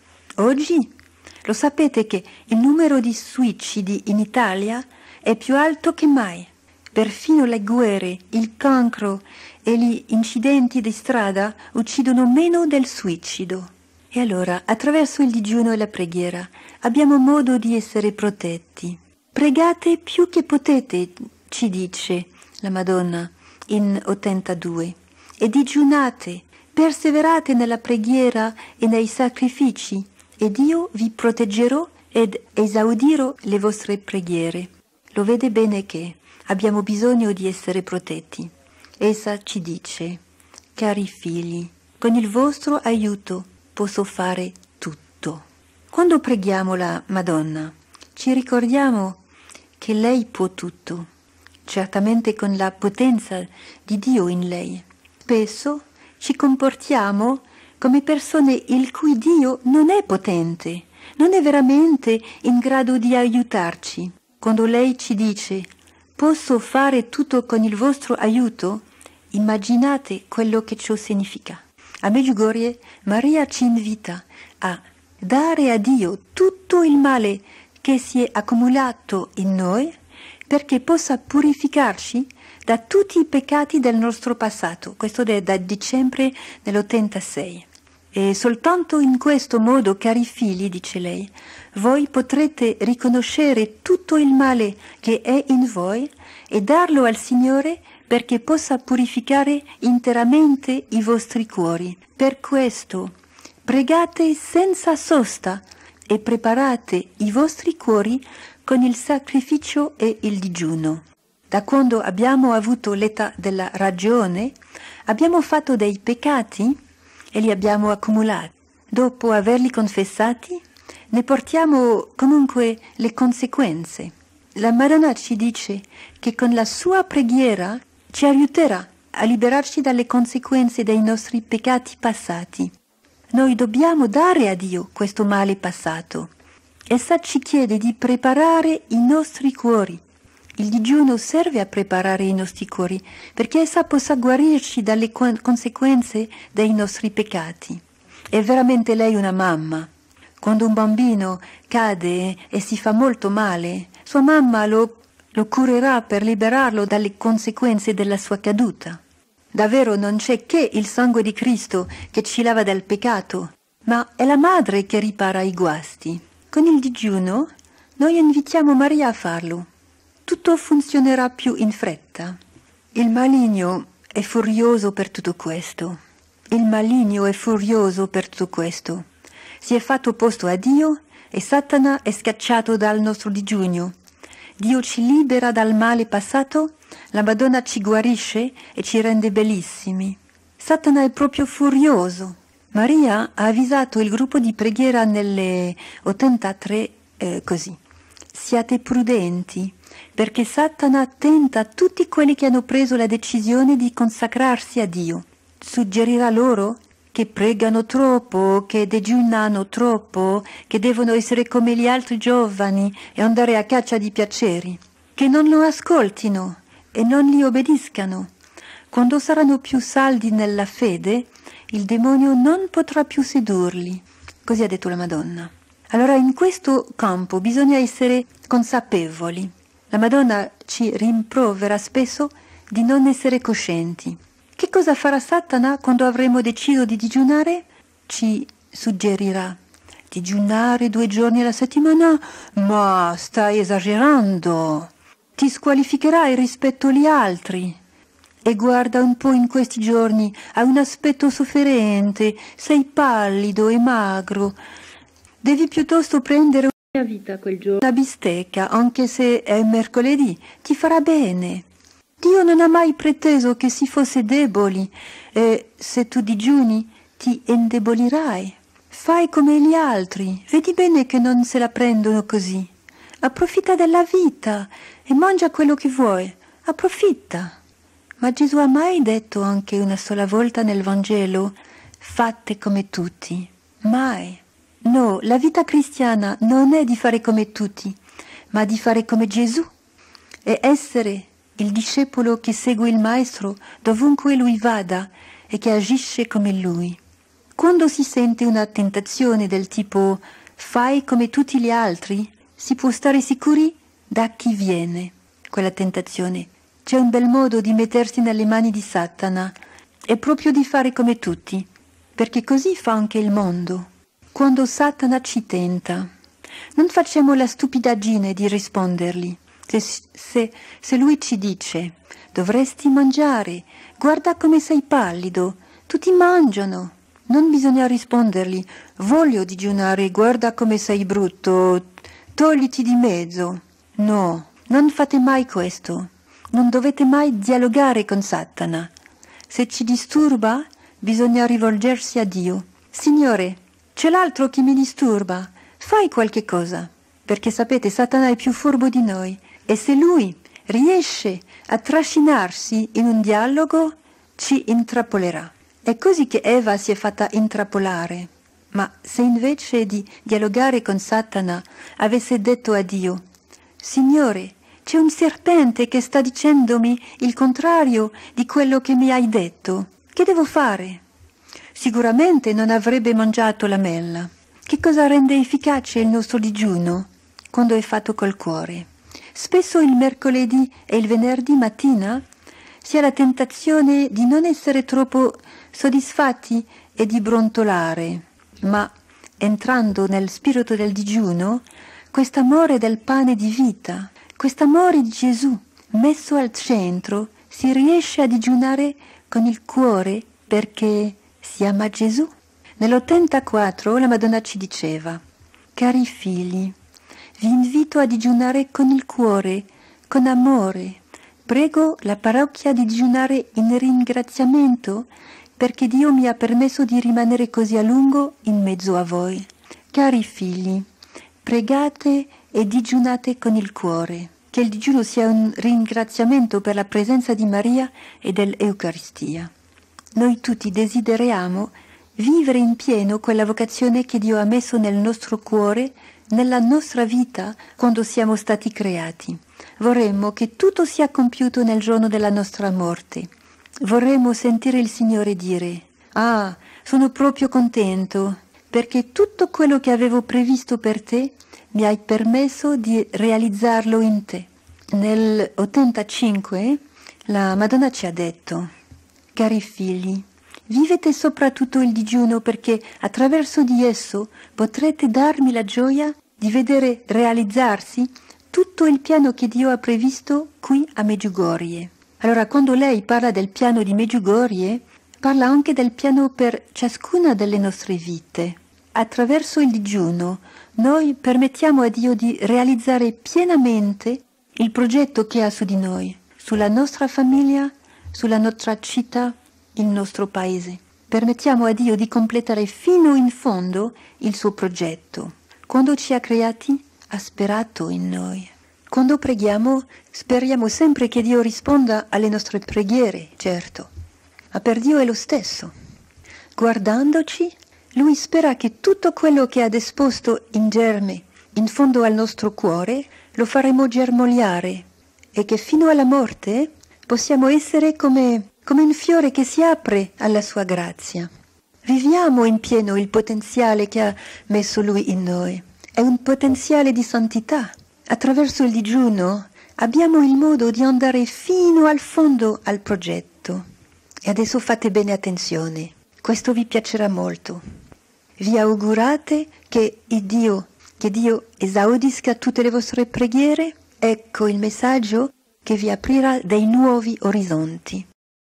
Oggi lo sapete che il numero di suicidi in Italia è più alto che mai. Perfino le guerre, il cancro e gli incidenti di strada uccidono meno del suicidio. E allora, attraverso il digiuno e la preghiera, abbiamo modo di essere protetti. Pregate più che potete, ci dice la Madonna in 82, e digiunate, perseverate nella preghiera e nei sacrifici, ed io vi proteggerò ed esaudirò le vostre preghiere. Lo vede bene che abbiamo bisogno di essere protetti. Essa ci dice: cari figli, con il vostro aiuto posso fare tutto. Quando preghiamo la Madonna, ci ricordiamo che lei può tutto, certamente con la potenza di Dio in lei. Spesso ci comportiamo come persone il cui Dio non è potente, non è veramente in grado di aiutarci. Quando lei ci dice: posso fare tutto con il vostro aiuto, immaginate quello che ciò significa. A Medjugorje Maria ci invita a dare a Dio tutto il male che si è accumulato in noi perché possa purificarci da tutti i peccati del nostro passato. Questo è da dicembre dell'86. E soltanto in questo modo, cari figli, dice lei, voi potrete riconoscere tutto il male che è in voi e darlo al Signore perché possa purificare interamente i vostri cuori. Per questo pregate senza sosta e preparate i vostri cuori con il sacrificio e il digiuno. Da quando abbiamo avuto l'età della ragione, abbiamo fatto dei peccati e li abbiamo accumulati. Dopo averli confessati, ne portiamo comunque le conseguenze. La Madonna ci dice che con la sua preghiera ci aiuterà a liberarci dalle conseguenze dei nostri peccati passati. Noi dobbiamo dare a Dio questo male passato. Essa ci chiede di preparare i nostri cuori. Il digiuno serve a preparare i nostri cuori perché essa possa guarirci dalle conseguenze dei nostri peccati. È veramente lei una mamma. Quando un bambino cade e si fa molto male, sua mamma lo curerà per liberarlo dalle conseguenze della sua caduta. Davvero non c'è che il sangue di Cristo che ci lava dal peccato, ma è la madre che ripara i guasti. Con il digiuno noi invitiamo Maria a farlo. Tutto funzionerà più in fretta. Il maligno è furioso per tutto questo. Il maligno è furioso per tutto questo. Si è fatto opposto a Dio e Satana è scacciato dal nostro digiuno. Dio ci libera dal male passato, la Madonna ci guarisce e ci rende bellissimi. Satana è proprio furioso. Maria ha avvisato il gruppo di preghiera nelle 83 così: siate prudenti, perché Satana tenta tutti quelli che hanno preso la decisione di consacrarsi a Dio. Suggerirà loro che pregano troppo, che digiunano troppo, che devono essere come gli altri giovani e andare a caccia di piaceri, che non lo ascoltino e non gli obbediscano. Quando saranno più saldi nella fede, il demonio non potrà più sedurli. Così ha detto la Madonna. Allora in questo campo bisogna essere consapevoli. La Madonna ci rimprovera spesso di non essere coscienti. Che cosa farà Satana quando avremo deciso di digiunare? Ci suggerirà: digiunare 2 giorni alla settimana? Ma stai esagerando! Ti squalificherai rispetto agli altri. E guarda un po' in questi giorni, hai un aspetto sofferente, sei pallido e magro. Devi piuttosto prendere vita quel giorno. una bistecca, anche se è mercoledì, ti farà bene. Dio non ha mai preteso che si fosse deboli, e se tu digiuni ti indebolirai. Fai come gli altri, vedi bene che non se la prendono così. Approfitta della vita e mangia quello che vuoi, approfitta. Ma Gesù ha mai detto anche una sola volta nel Vangelo: fate come tutti? Mai. No, la vita cristiana non è di fare come tutti, ma di fare come Gesù e essere il discepolo che segue il Maestro dovunque lui vada e che agisce come lui. Quando si sente una tentazione del tipo fai come tutti gli altri, si può stare sicuri da chi viene quella tentazione. C'è un bel modo di mettersi nelle mani di Satana, è proprio di fare come tutti, perché così fa anche il mondo. Quando Satana ci tenta, non facciamo la stupidaggine di rispondergli. Se lui ci dice dovresti mangiare, guarda come sei pallido, tutti mangiano, non bisogna rispondergli voglio digiunare, guarda come sei brutto, togliti di mezzo. No, non fate mai questo, non dovete mai dialogare con Satana. Se ci disturba bisogna rivolgersi a Dio. Signore, c'è l'altro che mi disturba, fai qualche cosa, perché sapete Satana è più furbo di noi e se lui riesce a trascinarsi in un dialogo ci intrappolerà. È così che Eva si è fatta intrappolare, ma se invece di dialogare con Satana avesse detto a Dio: Signore, c'è un serpente che sta dicendomi il contrario di quello che mi hai detto, che devo fare? Sicuramente non avrebbe mangiato la mela. Che cosa rende efficace il nostro digiuno? Quando è fatto col cuore. Spesso il mercoledì e il venerdì mattina si ha la tentazione di non essere troppo soddisfatti e di brontolare, ma entrando nel spirito del digiuno, quest'amore del pane di vita, quest'amore di Gesù messo al centro, si riesce a digiunare con il cuore perché si ama Gesù. Nell'84 la Madonna ci diceva: cari figli, vi invito a digiunare con il cuore, con amore. Prego la parrocchia di digiunare in ringraziamento perché Dio mi ha permesso di rimanere così a lungo in mezzo a voi. Cari figli, pregate e digiunate con il cuore. Che il digiuno sia un ringraziamento per la presenza di Maria e dell'Eucaristia. Noi tutti desideriamo vivere in pieno quella vocazione che Dio ha messo nel nostro cuore, nella nostra vita quando siamo stati creati. Vorremmo che tutto sia compiuto nel giorno della nostra morte. Vorremmo sentire il Signore dire: ah, sono proprio contento, perché tutto quello che avevo previsto per te mi hai permesso di realizzarlo in te. Nel 85 la Madonna ci ha detto: cari figli, vivete soprattutto il digiuno perché attraverso di esso potrete darmi la gioia di vedere realizzarsi tutto il piano che Dio ha previsto qui a Medjugorje. Allora, quando lei parla del piano di Medjugorje, parla anche del piano per ciascuna delle nostre vite. Attraverso il digiuno noi permettiamo a Dio di realizzare pienamente il progetto che ha su di noi, sulla nostra famiglia, sulla nostra città, il nostro paese. Permettiamo a Dio di completare fino in fondo il suo progetto. Quando ci ha creati, ha sperato in noi. Quando preghiamo, speriamo sempre che Dio risponda alle nostre preghiere, certo. Ma per Dio è lo stesso. Guardandoci, Lui spera che tutto quello che ha disposto in germe, in fondo al nostro cuore, lo faremo germogliare e che fino alla morte possiamo essere come un fiore che si apre alla sua grazia. Viviamo in pieno il potenziale che ha messo Lui in noi. È un potenziale di santità. Attraverso il digiuno abbiamo il modo di andare fino al fondo al progetto. E adesso fate bene attenzione, questo vi piacerà molto. Vi augurate che Dio esaudisca tutte le vostre preghiere? Ecco il messaggio che vi aprirà dei nuovi orizzonti.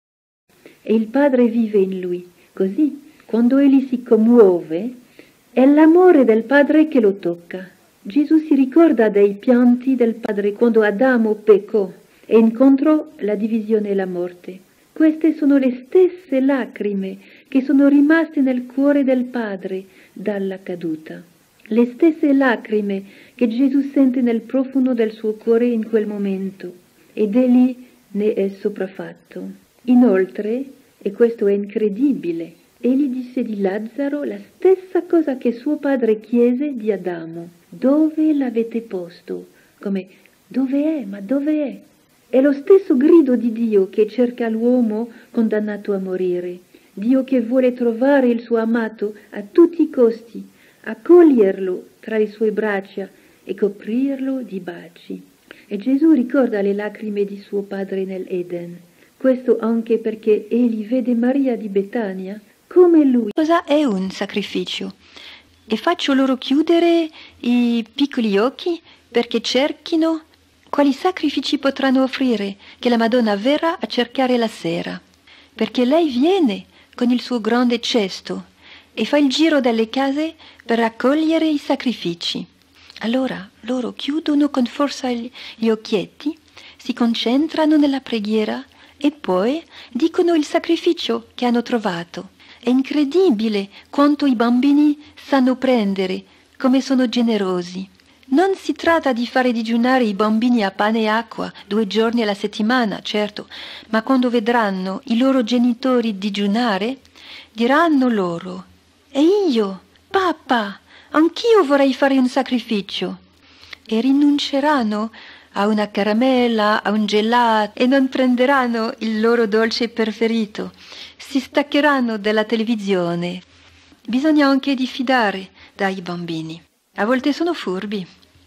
E il Padre vive in lui, così quando egli si commuove è l'amore del Padre che lo tocca. Gesù si ricorda dei pianti del Padre quando Adamo peccò e incontrò la divisione e la morte. Queste sono le stesse lacrime che sono rimaste nel cuore del Padre dalla caduta. Le stesse lacrime che Gesù sente nel profondo del suo cuore in quel momento, ed egli ne è sopraffatto. Inoltre, e questo è incredibile, egli disse di Lazzaro la stessa cosa che suo padre chiese di Adamo. Dove l'avete posto? Come, dove è? Ma dove è? È lo stesso grido di Dio che cerca l'uomo condannato a morire. Dio che vuole trovare il suo amato a tutti i costi, accoglierlo tra le sue braccia e coprirlo di baci. E Gesù ricorda le lacrime di suo padre nell'Eden. Questo anche perché egli vede Maria di Betania come lui. Cosa è un sacrificio? E faccio loro chiudere i piccoli occhi perché cerchino quali sacrifici potranno offrire che la Madonna verrà a cercare la sera. Perché lei viene con il suo grande cesto e fa il giro delle case per raccogliere i sacrifici. Allora loro chiudono con forza gli occhietti, si concentrano nella preghiera e poi dicono il sacrificio che hanno trovato. È incredibile quanto i bambini sanno prendere, come sono generosi. Non si tratta di fare digiunare i bambini a pane e acqua 2 giorni alla settimana, certo, ma quando vedranno i loro genitori digiunare, diranno loro: «E io, papà, anch'io vorrei fare un sacrificio!» E rinunceranno a una caramella, a un gelato e non prenderanno il loro dolce preferito. Si staccheranno dalla televisione. Bisogna anche diffidare dai bambini. A volte sono furbi.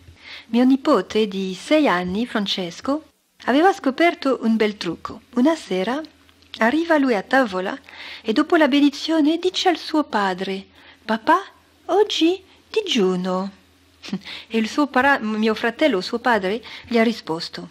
Mio nipote di 6 anni, Francesco, aveva scoperto un bel trucco. Una sera arriva lui a tavola e dopo la benedizione dice al suo padre: «Papà, oggi digiuno». E mio fratello, suo padre, gli ha risposto: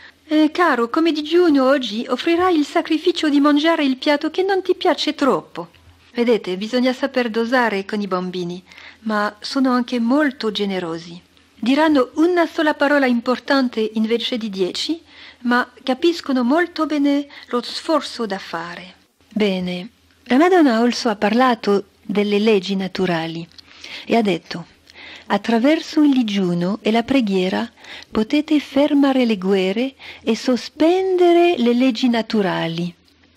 «Caro, come digiuno oggi offrirai il sacrificio di mangiare il piatto che non ti piace troppo». Vedete, bisogna saper dosare con i bambini, ma sono anche molto generosi. Diranno una sola parola importante invece di 10, ma capiscono molto bene lo sforzo da fare. Bene, la Madonna also ha parlato delle leggi naturali e ha detto: attraverso il digiuno e la preghiera potete fermare le guerre e sospendere le leggi naturali.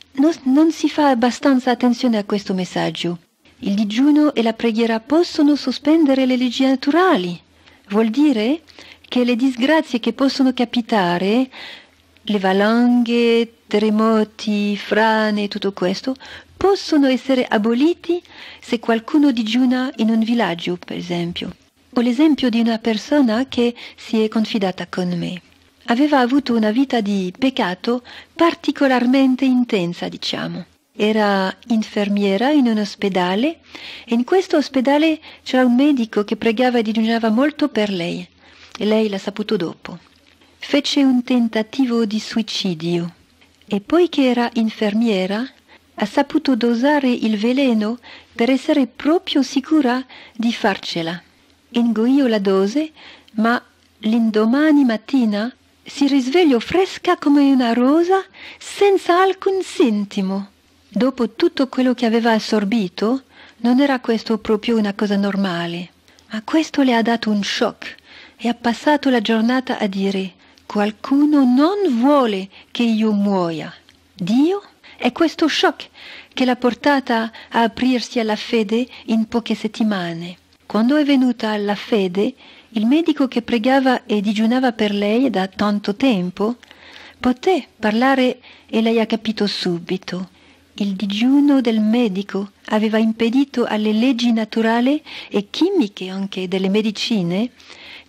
Non si fa abbastanza attenzione a questo messaggio. Il digiuno e la preghiera possono sospendere le leggi naturali. Vuol dire che le disgrazie che possono capitare, le valanghe, terremoti, frane, tutto questo, possono essere aboliti se qualcuno digiuna in un villaggio, per esempio. Ho l'esempio di una persona che si è confidata con me. Aveva avuto una vita di peccato particolarmente intensa, diciamo. Era infermiera in un ospedale e in questo ospedale c'era un medico che pregava e digiunava molto per lei e lei l'ha saputo dopo. Fece un tentativo di suicidio e poiché era infermiera ha saputo dosare il veleno per essere proprio sicura di farcela. Ingoiò la dose, ma l'indomani mattina si risvegliò fresca come una rosa senza alcun sintomo. Dopo tutto quello che aveva assorbito, non era questo proprio una cosa normale, ma questo le ha dato un shock e ha passato la giornata a dire: qualcuno non vuole che io muoia. Dio? È questo shock che l'ha portata a aprirsi alla fede in poche settimane. Quando è venuta alla fede, il medico che pregava e digiunava per lei da tanto tempo poté parlare e lei ha capito subito. Il digiuno del medico aveva impedito alle leggi naturali e chimiche anche delle medicine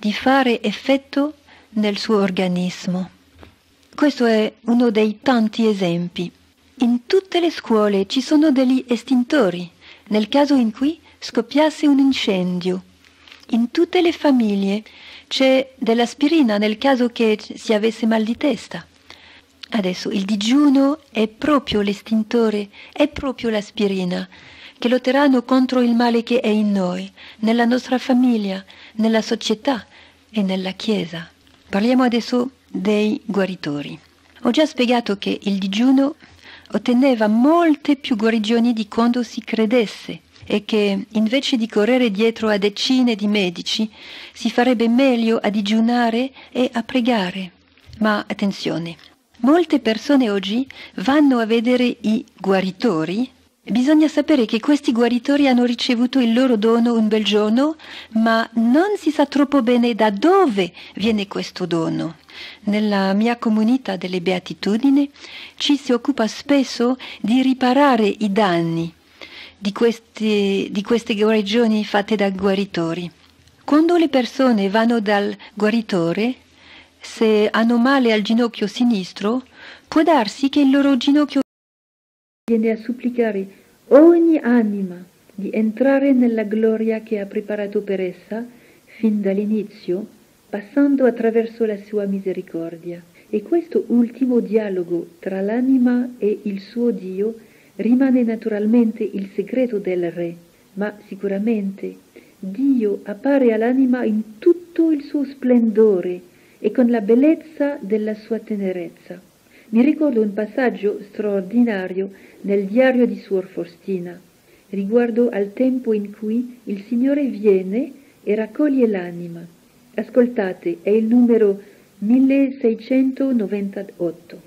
di fare effetto nel suo organismo. Questo è uno dei tanti esempi. In tutte le scuole ci sono degli estintori, nel caso in cui scoppiasse un incendio. In tutte le famiglie c'è dell'aspirina nel caso che si avesse mal di testa. Adesso il digiuno è proprio l'estintore, è proprio l'aspirina, che lotteranno contro il male che è in noi, nella nostra famiglia, nella società e nella Chiesa. Parliamo adesso dei guaritori. Ho già spiegato che il digiuno otteneva molte più guarigioni di quanto si credesse e che invece di correre dietro a decine di medici si farebbe meglio a digiunare e a pregare. Ma attenzione, molte persone oggi vanno a vedere i guaritori. Bisogna sapere che questi guaritori hanno ricevuto il loro dono un bel giorno, ma non si sa troppo bene da dove viene questo dono. Nella mia comunità delle Beatitudini ci si occupa spesso di riparare i danni di queste guarigioni fatte da guaritori. Quando le persone vanno dal guaritore, se hanno male al ginocchio sinistro, può darsi che il loro ginocchio viene a supplicare ogni anima di entrare nella gloria che ha preparato per essa fin dall'inizio, passando attraverso la sua misericordia. E questo ultimo dialogo tra l'anima e il suo Dio rimane naturalmente il segreto del Re, ma sicuramente Dio appare all'anima in tutto il suo splendore e con la bellezza della sua tenerezza. Mi ricordo un passaggio straordinario nel diario di Suor Faustina, riguardo al tempo in cui il Signore viene e raccoglie l'anima. Ascoltate, è il numero 1698.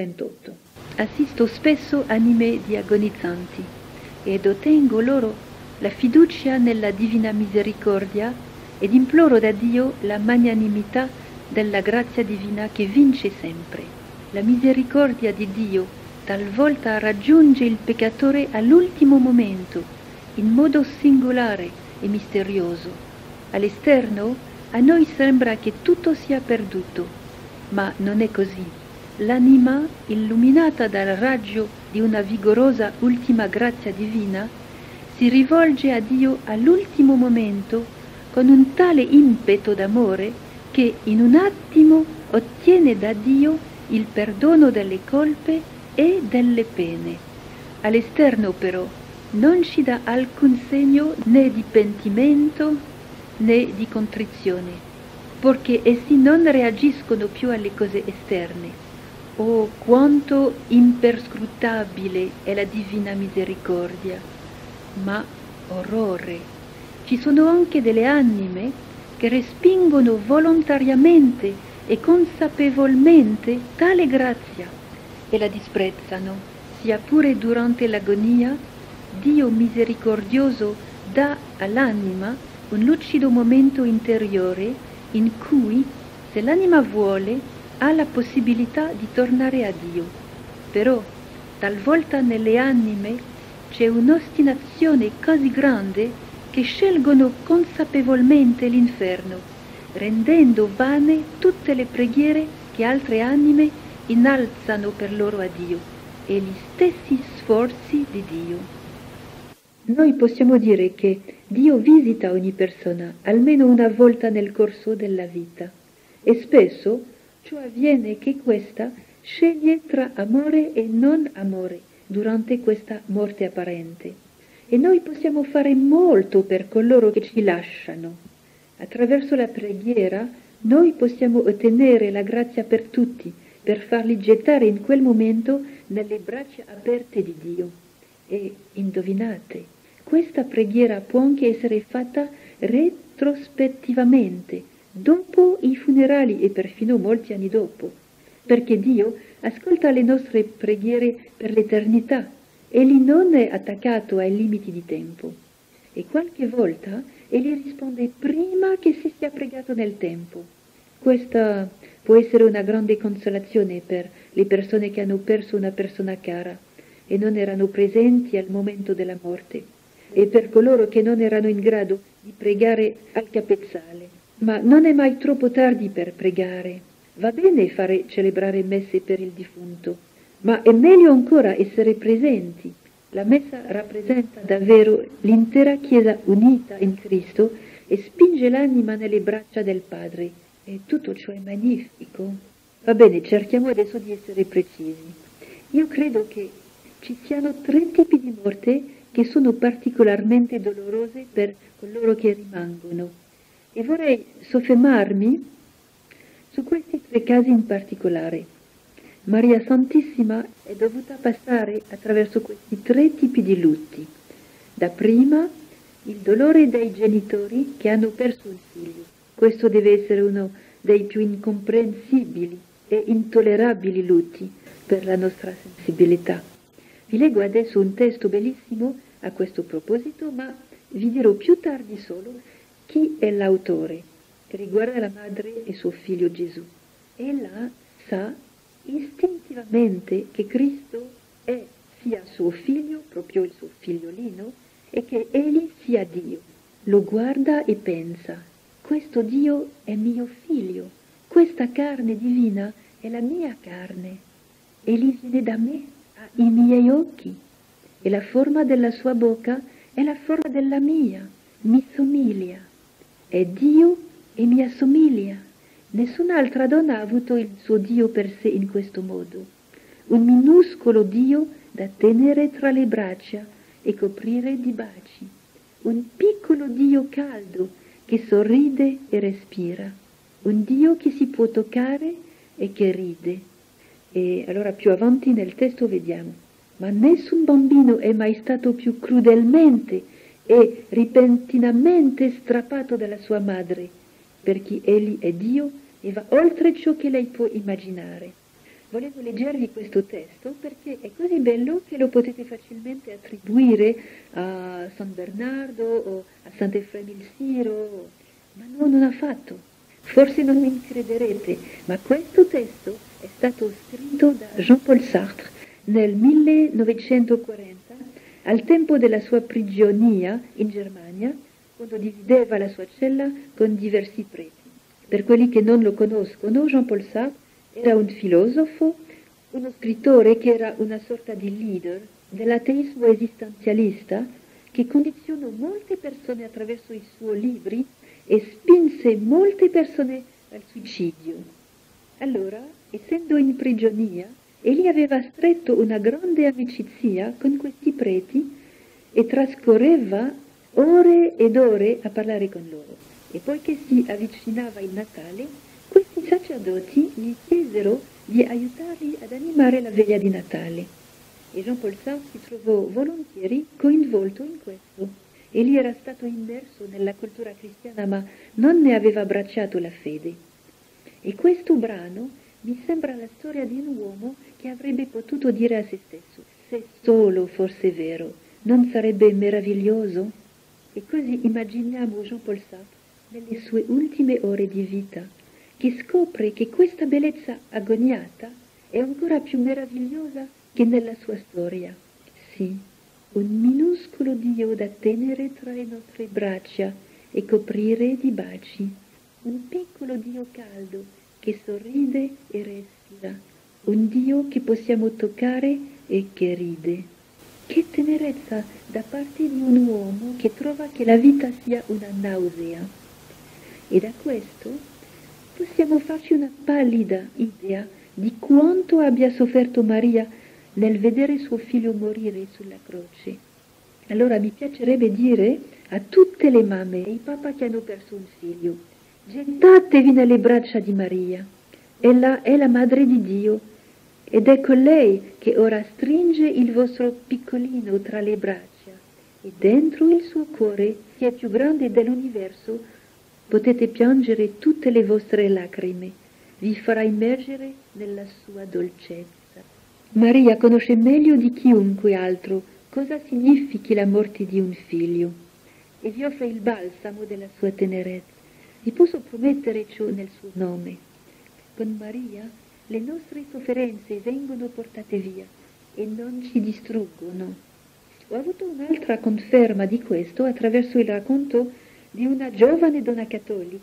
Assisto spesso anime di agonizzanti ed ottengo loro la fiducia nella divina misericordia ed imploro da Dio la magnanimità della grazia divina che vince sempre. La misericordia di Dio talvolta raggiunge il peccatore all'ultimo momento, in modo singolare e misterioso. All'esterno a noi sembra che tutto sia perduto, ma non è così. L'anima, illuminata dal raggio di una vigorosa ultima grazia divina, si rivolge a Dio all'ultimo momento con un tale impeto d'amore che in un attimo ottiene da Dio il perdono delle colpe e delle pene. All'esterno però non ci dà alcun segno né di pentimento né di contrizione, perché essi non reagiscono più alle cose esterne. Oh, quanto imperscrutabile è la divina misericordia! Ma orrore! Ci sono anche delle anime che respingono volontariamente e consapevolmente tale grazia e la disprezzano, sia pure durante l'agonia. Dio misericordioso dà all'anima un lucido momento interiore in cui, se l'anima vuole, ha la possibilità di tornare a Dio. Però, talvolta nelle anime c'è un'ostinazione così grande che scelgono consapevolmente l'inferno, rendendo vane tutte le preghiere che altre anime innalzano per loro a Dio e gli stessi sforzi di Dio. Noi possiamo dire che Dio visita ogni persona almeno una volta nel corso della vita e spesso ciò avviene che questa sceglie tra amore e non amore durante questa morte apparente. E noi possiamo fare molto per coloro che ci lasciano. Attraverso la preghiera noi possiamo ottenere la grazia per tutti, per farli gettare in quel momento nelle braccia aperte di Dio. E indovinate, questa preghiera può anche essere fatta retrospettivamente, dopo i funerali e perfino molti anni dopo, perché Dio ascolta le nostre preghiere per l'eternità. Egli non è attaccato ai limiti di tempo e qualche volta Egli risponde prima che si sia pregato nel tempo. Questa può essere una grande consolazione per le persone che hanno perso una persona cara e non erano presenti al momento della morte, e per coloro che non erano in grado di pregare al capezzale. Ma non è mai troppo tardi per pregare. Va bene celebrare messe per il defunto, ma è meglio ancora essere presenti. La messa rappresenta davvero l'intera Chiesa unita in Cristo e spinge l'anima nelle braccia del Padre. E tutto ciò è magnifico. Va bene, cerchiamo adesso di essere precisi. Io credo che ci siano 3 tipi di morte che sono particolarmente dolorose per coloro che rimangono. E vorrei soffermarmi su questi 3 casi in particolare. Maria Santissima è dovuta passare attraverso questi 3 tipi di lutti. Dapprima, il dolore dei genitori che hanno perso un figlio. Questo deve essere uno dei più incomprensibili e intollerabili lutti per la nostra sensibilità. Vi leggo adesso un testo bellissimo a questo proposito, ma vi dirò più tardi solo chi è l'autore, che riguarda la madre e suo figlio Gesù. Ella sa istintivamente che Cristo è sia suo figlio, proprio il suo figliolino, e che egli sia Dio. Lo guarda e pensa: questo Dio è mio figlio, questa carne divina è la mia carne, egli viene da me, ha i miei occhi, e la forma della sua bocca è la forma della mia, mi somiglia. È Dio e mi assomiglia. Nessun'altra donna ha avuto il suo Dio per sé in questo modo. Un minuscolo Dio da tenere tra le braccia e coprire di baci. Un piccolo Dio caldo che sorride e respira. Un Dio che si può toccare e che ride. E allora più avanti nel testo vediamo: ma nessun bambino è mai stato più crudelmente e repentinamente strappato dalla sua madre, perché egli è Dio e va oltre ciò che lei può immaginare. Volevo leggervi questo testo perché è così bello che lo potete facilmente attribuire a San Bernardo o a Sant'Efremio il Siro, ma no, non ha fatto. Forse non mi crederete, ma questo testo è stato scritto da Jean-Paul Sartre nel 1940, al tempo della sua prigionia in Germania, quando divideva la sua cella con diversi preti. Per quelli che non lo conoscono, Jean-Paul Sartre era un filosofo, uno scrittore che era una sorta di leader dell'ateismo esistenzialista che condizionò molte persone attraverso i suoi libri e spinse molte persone al suicidio. Allora, essendo in prigionia, egli aveva stretto una grande amicizia con questi preti e trascorreva ore ed ore a parlare con loro. E poiché si avvicinava il Natale, questi sacerdoti gli chiesero di aiutarli ad animare la veglia di Natale. E Jean-Paul Sartre si trovò volentieri coinvolto in questo. Egli era stato immerso nella cultura cristiana, ma non ne aveva abbracciato la fede. E questo brano mi sembra la storia di un uomo che avrebbe potuto dire a se stesso: se solo fosse vero, non sarebbe meraviglioso? E così immaginiamo Jean-Paul Sartre nelle sue ultime ore di vita, che scopre che questa bellezza agoniata è ancora più meravigliosa che nella sua storia. Sì, un minuscolo Dio da tenere tra le nostre braccia e coprire di baci, un piccolo Dio caldo che sorride e respira, un Dio che possiamo toccare e che ride. Che tenerezza da parte di un uomo che trova che la vita sia una nausea. E da questo possiamo farci una pallida idea di quanto abbia sofferto Maria nel vedere suo figlio morire sulla croce. Allora mi piacerebbe dire a tutte le mamme e i papà che hanno perso un figlio: gettatevi nelle braccia di Maria. Ella è la madre di Dio ed è colei che ora stringe il vostro piccolino tra le braccia e dentro il suo cuore, che è più grande dell'universo, potete piangere tutte le vostre lacrime, vi farà immergere nella sua dolcezza. Maria conosce meglio di chiunque altro cosa significhi la morte di un figlio e vi offre il balsamo della sua tenerezza. Vi posso promettere ciò nel suo nome. Con Maria le nostre sofferenze vengono portate via e non ci distruggono. Ho avuto un'altra conferma di questo attraverso il racconto di una giovane donna cattolica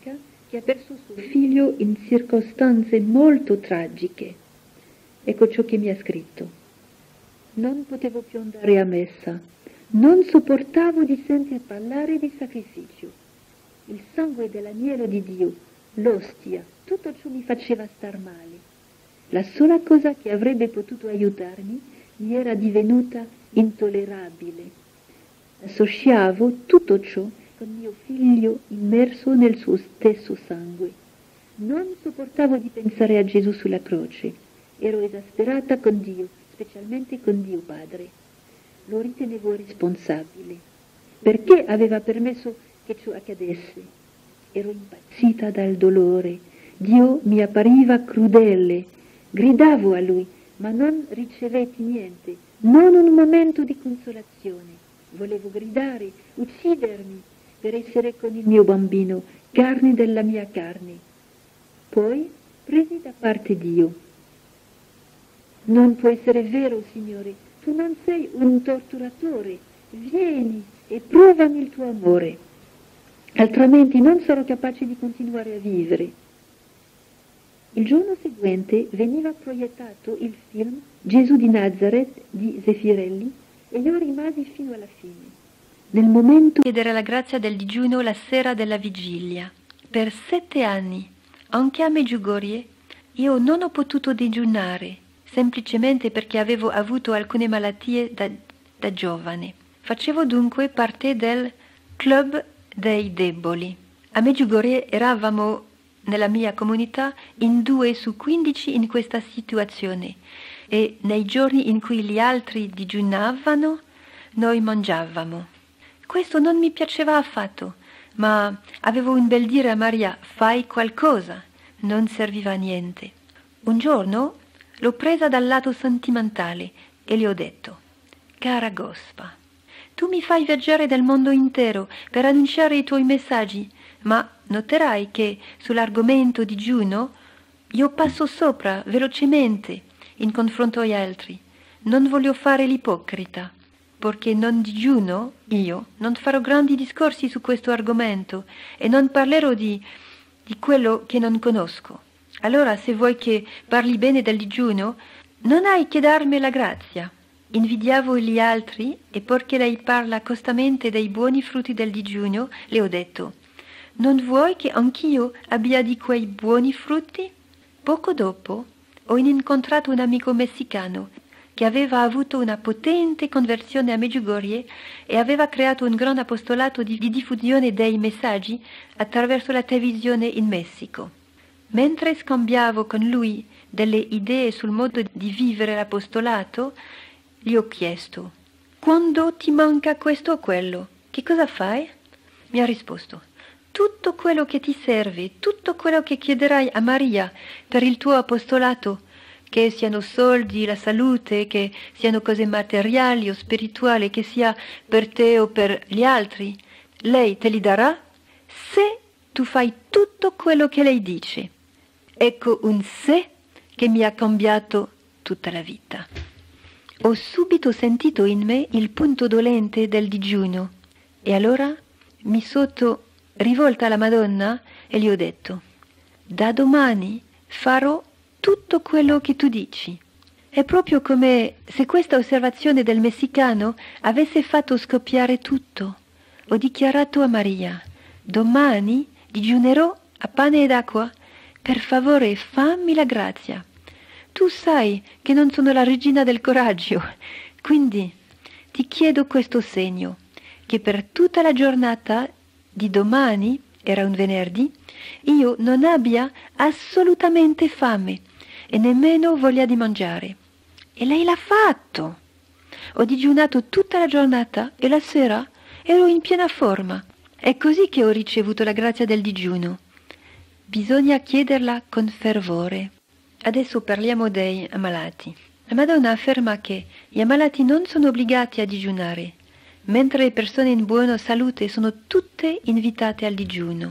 che ha perso suo figlio in circostanze molto tragiche. Ecco ciò che mi ha scritto. Non potevo più andare a messa, non sopportavo di sentir parlare di sacrificio. Il sangue dell'agnello di Dio, l'ostia, tutto ciò mi faceva star male. La sola cosa che avrebbe potuto aiutarmi mi era divenuta intollerabile. Associavo tutto ciò con mio figlio immerso nel suo stesso sangue. Non sopportavo di pensare a Gesù sulla croce. Ero esasperata con Dio, specialmente con Dio Padre. Lo ritenevo responsabile. Perché aveva permesso che ciò accadesse? Ero impazzita dal dolore. Dio mi appariva crudele. Gridavo a Lui, ma non ricevetti niente, non un momento di consolazione. Volevo gridare, uccidermi, per essere con il mio bambino, carne della mia carne. Poi presi da parte Dio. Non può essere vero, Signore, tu non sei un torturatore. Vieni e provami il tuo amore, altrimenti non sarò capace di continuare a vivere. Il giorno seguente veniva proiettato il film Gesù di Nazareth di Zeffirelli e io rimasi fino alla fine. Nel momento di chiedere la grazia del digiuno la sera della vigilia. Per 7 anni, anche a Medjugorje, io non ho potuto digiunare, semplicemente perché avevo avuto alcune malattie da giovane. Facevo dunque parte del club dei deboli. A Medjugorje eravamo nella mia comunità in 2 su 15 in questa situazione e nei giorni in cui gli altri digiunavano, noi mangiavamo. Questo non mi piaceva affatto, ma avevo un bel dire a Maria, fai qualcosa, non serviva a niente. Un giorno l'ho presa dal lato sentimentale e le ho detto, cara Gospa, tu mi fai viaggiare del mondo intero per annunciare i tuoi messaggi, ma noterai che sull'argomento digiuno io passo sopra velocemente in confronto agli altri. Non voglio fare l'ipocrita, perché non digiuno io, non farò grandi discorsi su questo argomento e non parlerò di quello che non conosco. Allora, se vuoi che parli bene del digiuno, non hai che darmi la grazia. Invidiavo gli altri e perché lei parla costamente dei buoni frutti del digiuno, le ho detto, non vuoi che anch'io abbia di quei buoni frutti? Poco dopo ho incontrato un amico messicano che aveva avuto una potente conversione a Medjugorje e aveva creato un gran apostolato di diffusione dei messaggi attraverso la televisione in Messico. Mentre scambiavo con lui delle idee sul modo di vivere l'apostolato, gli ho chiesto, quando ti manca questo o quello, che cosa fai? Mi ha risposto, tutto quello che ti serve, tutto quello che chiederai a Maria per il tuo apostolato, che siano soldi, la salute, che siano cose materiali o spirituali, che sia per te o per gli altri, lei te li darà se tu fai tutto quello che lei dice. Ecco un se che mi ha cambiato tutta la vita. Ho subito sentito in me il punto dolente del digiuno e allora mi sono rivolta alla Madonna e gli ho detto, da domani farò tutto quello che tu dici. È proprio come se questa osservazione del messicano avesse fatto scoppiare tutto. Ho dichiarato a Maria, domani digiunerò a pane ed acqua, per favore fammi la grazia. Tu sai che non sono la regina del coraggio, quindi ti chiedo questo segno, che per tutta la giornata di domani, era un venerdì, io non abbia assolutamente fame e nemmeno voglia di mangiare. E lei l'ha fatto. Ho digiunato tutta la giornata e la sera ero in piena forma. È così che ho ricevuto la grazia del digiuno. Bisogna chiederla con fervore. Adesso parliamo dei ammalati. La Madonna afferma che gli ammalati non sono obbligati a digiunare, mentre le persone in buona salute sono tutte invitate al digiuno.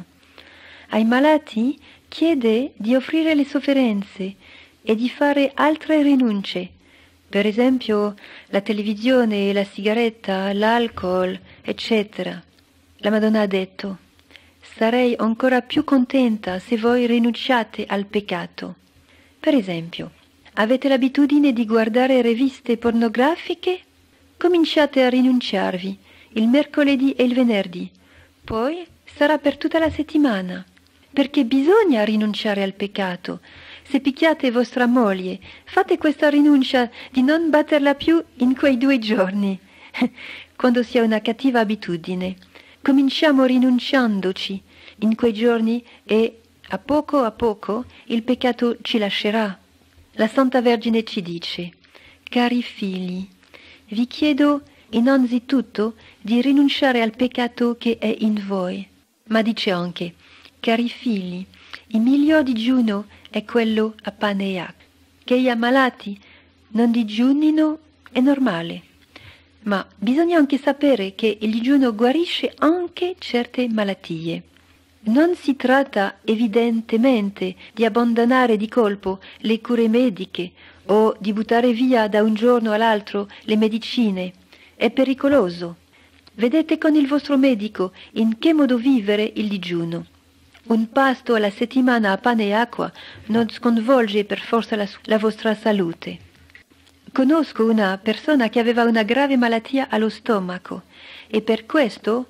Ai malati chiede di offrire le sofferenze e di fare altre rinunce, per esempio la televisione, la sigaretta, l'alcol, eccetera. La Madonna ha detto, sarei ancora più contenta se voi rinunciate al peccato. Per esempio, avete l'abitudine di guardare riviste pornografiche? Cominciate a rinunciarvi il mercoledì e il venerdì, poi sarà per tutta la settimana, perché bisogna rinunciare al peccato. Se picchiate vostra moglie, fate questa rinuncia di non batterla più in quei 2 giorni. Quando si ha una cattiva abitudine, cominciamo rinunciandoci in quei giorni e a poco il peccato ci lascerà. La Santa Vergine ci dice: cari figli, vi chiedo innanzitutto di rinunciare al peccato che è in voi. Ma dice anche: cari figli, il miglior digiuno è quello a pane e acqua. Che gli ammalati non digiunino è normale, ma bisogna anche sapere che il digiuno guarisce anche certe malattie. Non si tratta evidentemente di abbandonare di colpo le cure mediche o di buttare via da un giorno all'altro le medicine. È pericoloso. Vedete con il vostro medico in che modo vivere il digiuno. Un pasto alla settimana a pane e acqua non sconvolge per forza la vostra salute. Conosco una persona che aveva una grave malattia allo stomaco e per questo,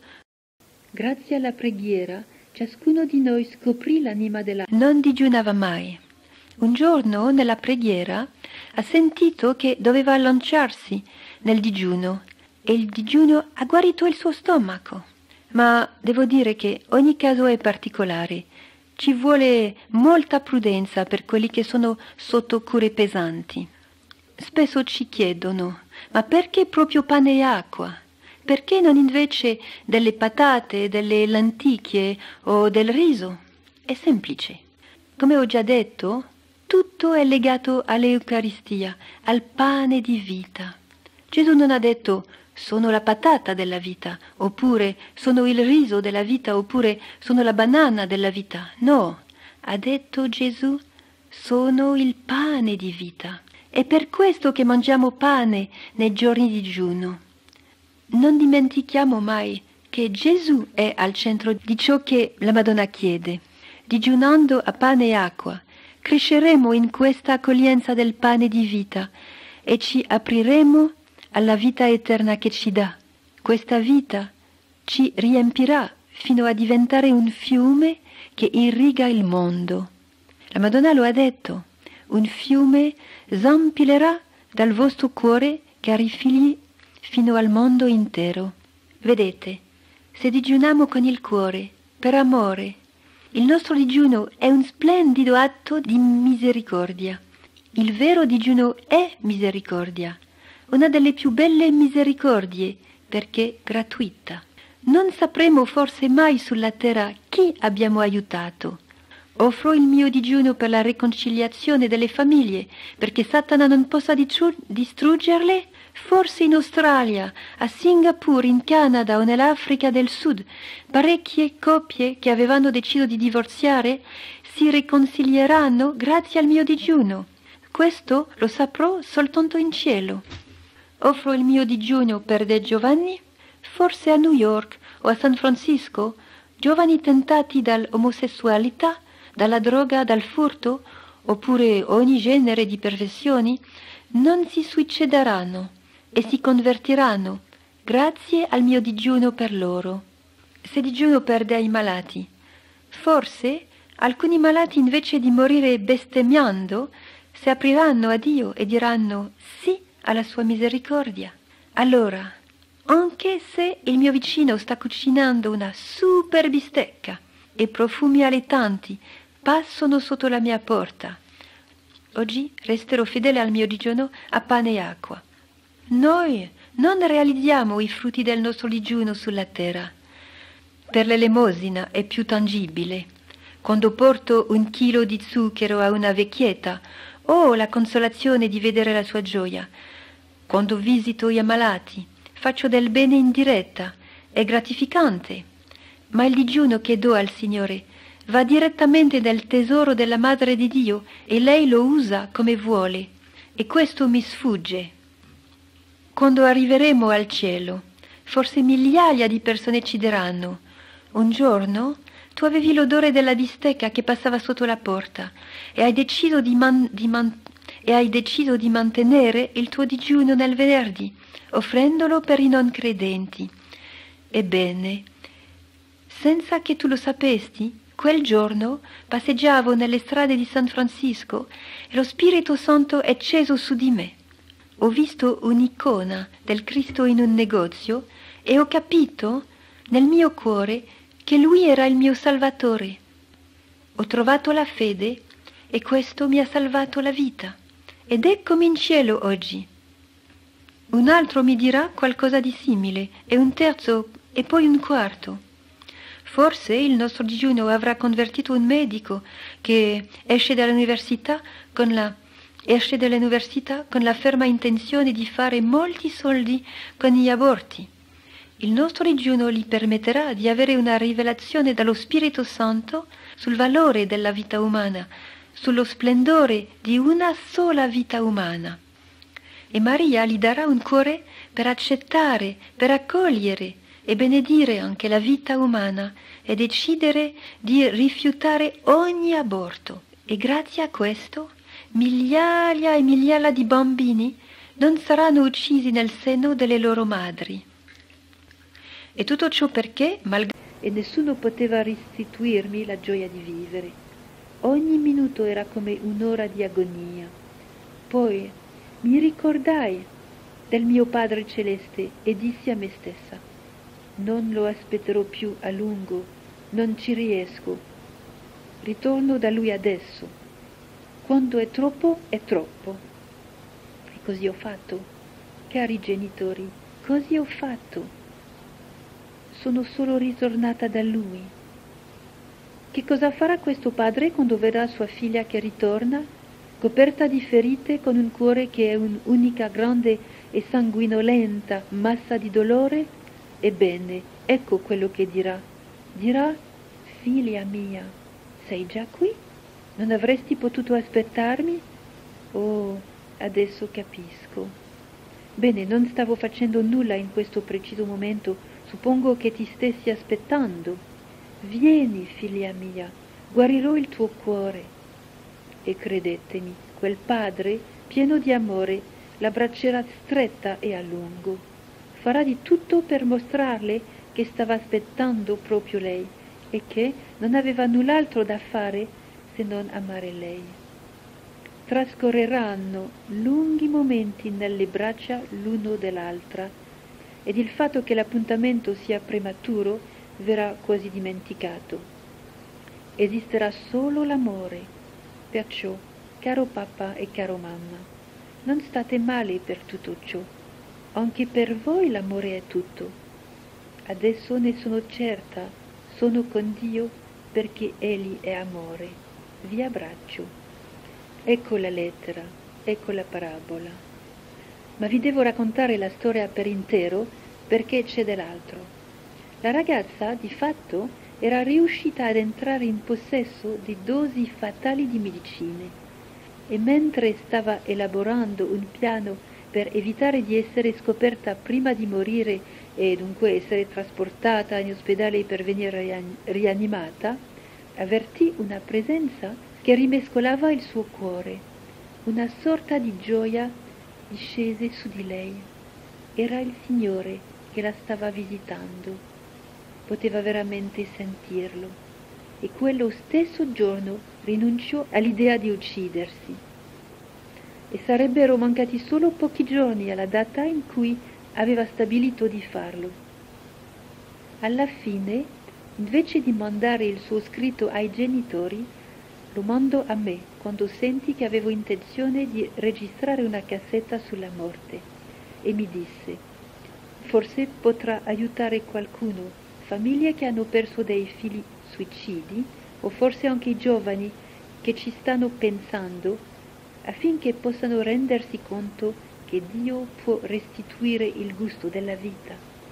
Grazie alla preghiera, ciascuno di noi scoprì l'anima della... non digiunava mai. Un giorno, nella preghiera, ha sentito che doveva lanciarsi nel digiuno e il digiuno ha guarito il suo stomaco. Ma devo dire che ogni caso è particolare. Ci vuole molta prudenza per quelli che sono sotto cure pesanti. Spesso ci chiedono: ma perché proprio pane e acqua? Perché non invece delle patate, delle lenticchie o del riso? È semplice. Come ho già detto, tutto è legato all'Eucaristia, al pane di vita. Gesù non ha detto: sono la patata della vita, oppure sono il riso della vita, oppure sono la banana della vita. No, ha detto Gesù: sono il pane di vita. È per questo che mangiamo pane nei giorni di digiuno. Non dimentichiamo mai che Gesù è al centro di ciò che la Madonna chiede. Digiunando a pane e acqua, cresceremo in questa accoglienza del pane di vita e ci apriremo alla vita eterna che ci dà. Questa vita ci riempirà fino a diventare un fiume che irriga il mondo. La Madonna lo ha detto: un fiume zampilerà dal vostro cuore, cari figli, fino al mondo intero. Vedete, se digiuniamo con il cuore, per amore, il nostro digiuno è un splendido atto di misericordia. Il vero digiuno è misericordia, una delle più belle misericordie, perché gratuita. Non sapremo forse mai sulla terra chi abbiamo aiutato. Offro il mio digiuno per la riconciliazione delle famiglie, perché Satana non possa distruggerle. Forse in Australia, a Singapore, in Canada o nell'Africa del Sud, parecchie coppie che avevano deciso di divorziare si riconcilieranno grazie al mio digiuno. Questo lo saprò soltanto in cielo. Offro il mio digiuno per dei giovani, forse a New York o a San Francisco, giovani tentati dall'omosessualità, dalla droga, dal furto, oppure ogni genere di perversioni, non si suicideranno e si convertiranno grazie al mio digiuno per loro. Se digiuno per dei malati, forse alcuni malati invece di morire bestemmiando si apriranno a Dio e diranno sì alla sua misericordia. Allora, anche se il mio vicino sta cucinando una super bistecca e profumi alletanti passano sotto la mia porta, oggi resterò fedele al mio digiuno a pane e acqua. Noi non realizziamo i frutti del nostro digiuno sulla terra. Per l'elemosina è più tangibile. Quando porto 1 chilo di zucchero a una vecchietta, ho la consolazione di vedere la sua gioia. Quando visito gli ammalati, faccio del bene in diretta, è gratificante. Ma il digiuno che do al Signore va direttamente nel tesoro della Madre di Dio e lei lo usa come vuole, e questo mi sfugge. Quando arriveremo al cielo, forse migliaia di persone ci diranno: un giorno Tu avevi l'odore della bistecca che passava sotto la porta e hai deciso di mantenere il tuo digiuno nel venerdì, offrendolo per i non credenti. Ebbene, senza che tu lo sapessi, quel giorno passeggiavo nelle strade di San Francisco e lo Spirito Santo è sceso su di me. Ho visto un'icona del Cristo in un negozio e ho capito nel mio cuore che Lui era il mio Salvatore. Ho trovato la fede e questo mi ha salvato la vita. Ed eccomi in cielo oggi. Un altro mi dirà qualcosa di simile, e un terzo, e poi un quarto. Forse il nostro digiuno avrà convertito un medico che esce dall'università con la ferma intenzione di fare molti soldi con gli aborti. Il nostro digiuno gli permetterà di avere una rivelazione dallo Spirito Santo sul valore della vita umana, sullo splendore di una sola vita umana. E Maria gli darà un cuore per accettare, per accogliere e benedire anche la vita umana e decidere di rifiutare ogni aborto. E grazie a questo migliaia e migliaia di bambini non saranno uccisi nel seno delle loro madri. E tutto ciò perché, e nessuno poteva restituirmi la gioia di vivere. Ogni minuto era come un'ora di agonia. Poi mi ricordai del mio Padre Celeste e dissi a me stessa: non lo aspetterò più a lungo, non ci riesco. Ritorno da Lui adesso. Quando è troppo, è troppo. E così ho fatto. Cari genitori, così ho fatto. Sono solo ritornata da Lui. Che cosa farà questo padre quando vedrà sua figlia che ritorna, coperta di ferite, con un cuore che è un'unica grande e sanguinolenta massa di dolore? Ebbene, ecco quello che dirà. Dirà: figlia mia, sei già qui? Non avresti potuto aspettarmi? Oh, adesso capisco. Bene, non stavo facendo nulla in questo preciso momento. Suppongo che ti stessi aspettando. Vieni, figlia mia, guarirò il tuo cuore. E credetemi, quel padre, pieno di amore, l'abbraccerà stretta e a lungo. Farà di tutto per mostrarle che stava aspettando proprio lei e che non aveva null'altro da fare se non amare lei. Trascorreranno lunghi momenti nelle braccia l'uno dell'altra ed il fatto che l'appuntamento sia prematuro verrà quasi dimenticato. Esisterà solo l'amore. Perciò, caro papà e caro mamma, non state male per tutto ciò. Anche per voi l'amore è tutto. Adesso ne sono certa, sono con Dio perché Egli è amore. Vi abbraccio. Ecco la lettera, ecco la parabola. Ma vi devo raccontare la storia per intero perché c'è dell'altro. La ragazza, di fatto, era riuscita ad entrare in possesso di dosi fatali di medicine e mentre stava elaborando un piano per evitare di essere scoperta prima di morire e dunque essere trasportata in ospedale per venire rianimata, avvertì una presenza che rimescolava il suo cuore. Una sorta di gioia discese su di lei. Era il Signore che la stava visitando. Poteva veramente sentirlo. E quello stesso giorno rinunciò all'idea di uccidersi. E sarebbero mancati solo pochi giorni alla data in cui aveva stabilito di farlo. Alla fine, invece di mandare il suo scritto ai genitori, lo mandò a me quando sentì che avevo intenzione di registrare una cassetta sulla morte e mi disse: forse potrà aiutare qualcuno, famiglie che hanno perso dei figli suicidi o forse anche i giovani che ci stanno pensando, affinché possano rendersi conto che Dio può restituire il gusto della vita.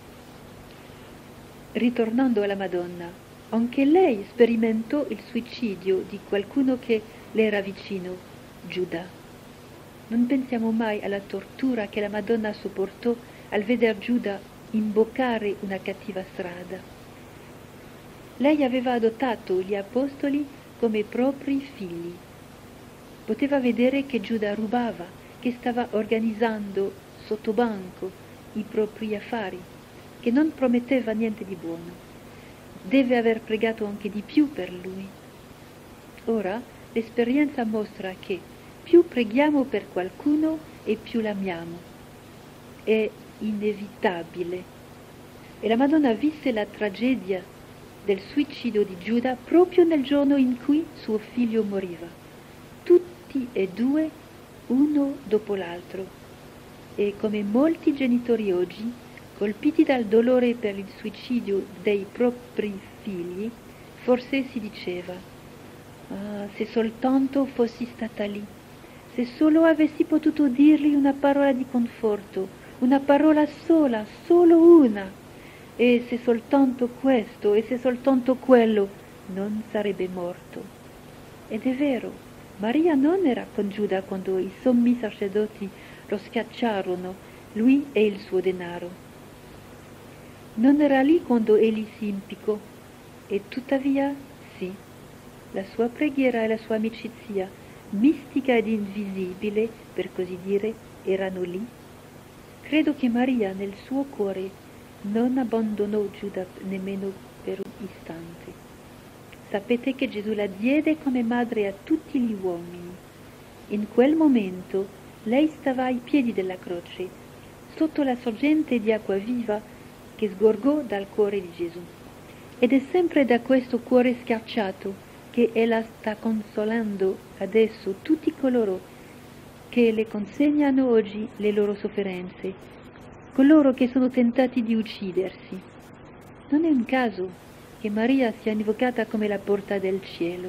Ritornando alla Madonna, anche lei sperimentò il suicidio di qualcuno che le era vicino, Giuda. Non pensiamo mai alla tortura che la Madonna sopportò al veder Giuda imboccare una cattiva strada. Lei aveva adottato gli apostoli come propri figli. Poteva vedere che Giuda rubava, che stava organizzando sottobanco i propri affari, che non prometteva niente di buono. Deve aver pregato anche di più per lui. Ora l'esperienza mostra che più preghiamo per qualcuno e più l'amiamo. È inevitabile. E la Madonna visse la tragedia del suicidio di Giuda proprio nel giorno in cui suo figlio moriva. Tutti e due, uno dopo l'altro. E come molti genitori oggi, colpiti dal dolore per il suicidio dei propri figli, forse si diceva: «Ah, se soltanto fossi stata lì, se solo avessi potuto dirgli una parola di conforto, una parola sola, solo una, e se soltanto questo, e se soltanto quello, non sarebbe morto». Ed è vero, Maria non era con Giuda quando i sommi sacerdoti lo schiacciarono, lui e il suo denaro. Non era lì quando egli si impiccò, e tuttavia sì, la sua preghiera e la sua amicizia, mistica ed invisibile, per così dire, erano lì. Credo che Maria nel suo cuore non abbandonò Giuda nemmeno per un istante. Sapete che Gesù la diede come madre a tutti gli uomini. In quel momento lei stava ai piedi della croce, sotto la sorgente di acqua viva che sgorgò dal cuore di Gesù. Ed è sempre da questo cuore schiacciato che ella sta consolando adesso tutti coloro che le consegnano oggi le loro sofferenze, coloro che sono tentati di uccidersi. Non è un caso che Maria sia invocata come la porta del cielo,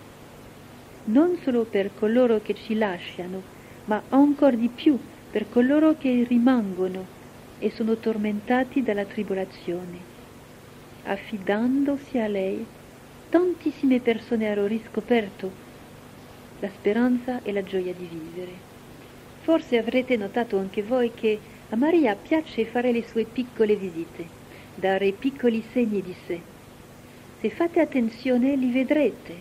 non solo per coloro che ci lasciano, ma ancor di più per coloro che rimangono e sono tormentati dalla tribolazione. Affidandosi a lei, tantissime persone hanno riscoperto la speranza e la gioia di vivere. Forse avrete notato anche voi che a Maria piace fare le sue piccole visite, dare piccoli segni di sé. Se fate attenzione li vedrete.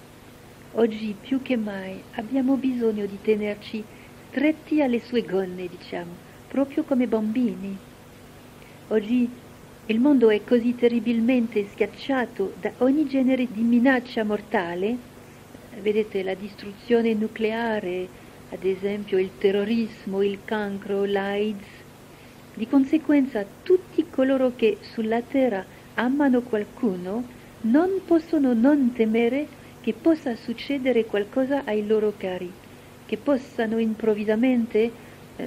Oggi più che mai abbiamo bisogno di tenerci stretti alle sue gonne, diciamo, proprio come bambini. Oggi il mondo è così terribilmente schiacciato da ogni genere di minaccia mortale. Vedete, la distruzione nucleare, ad esempio il terrorismo, il cancro, l'AIDS. Di conseguenza tutti coloro che sulla terra amano qualcuno non possono non temere che possa succedere qualcosa ai loro cari, che possano improvvisamente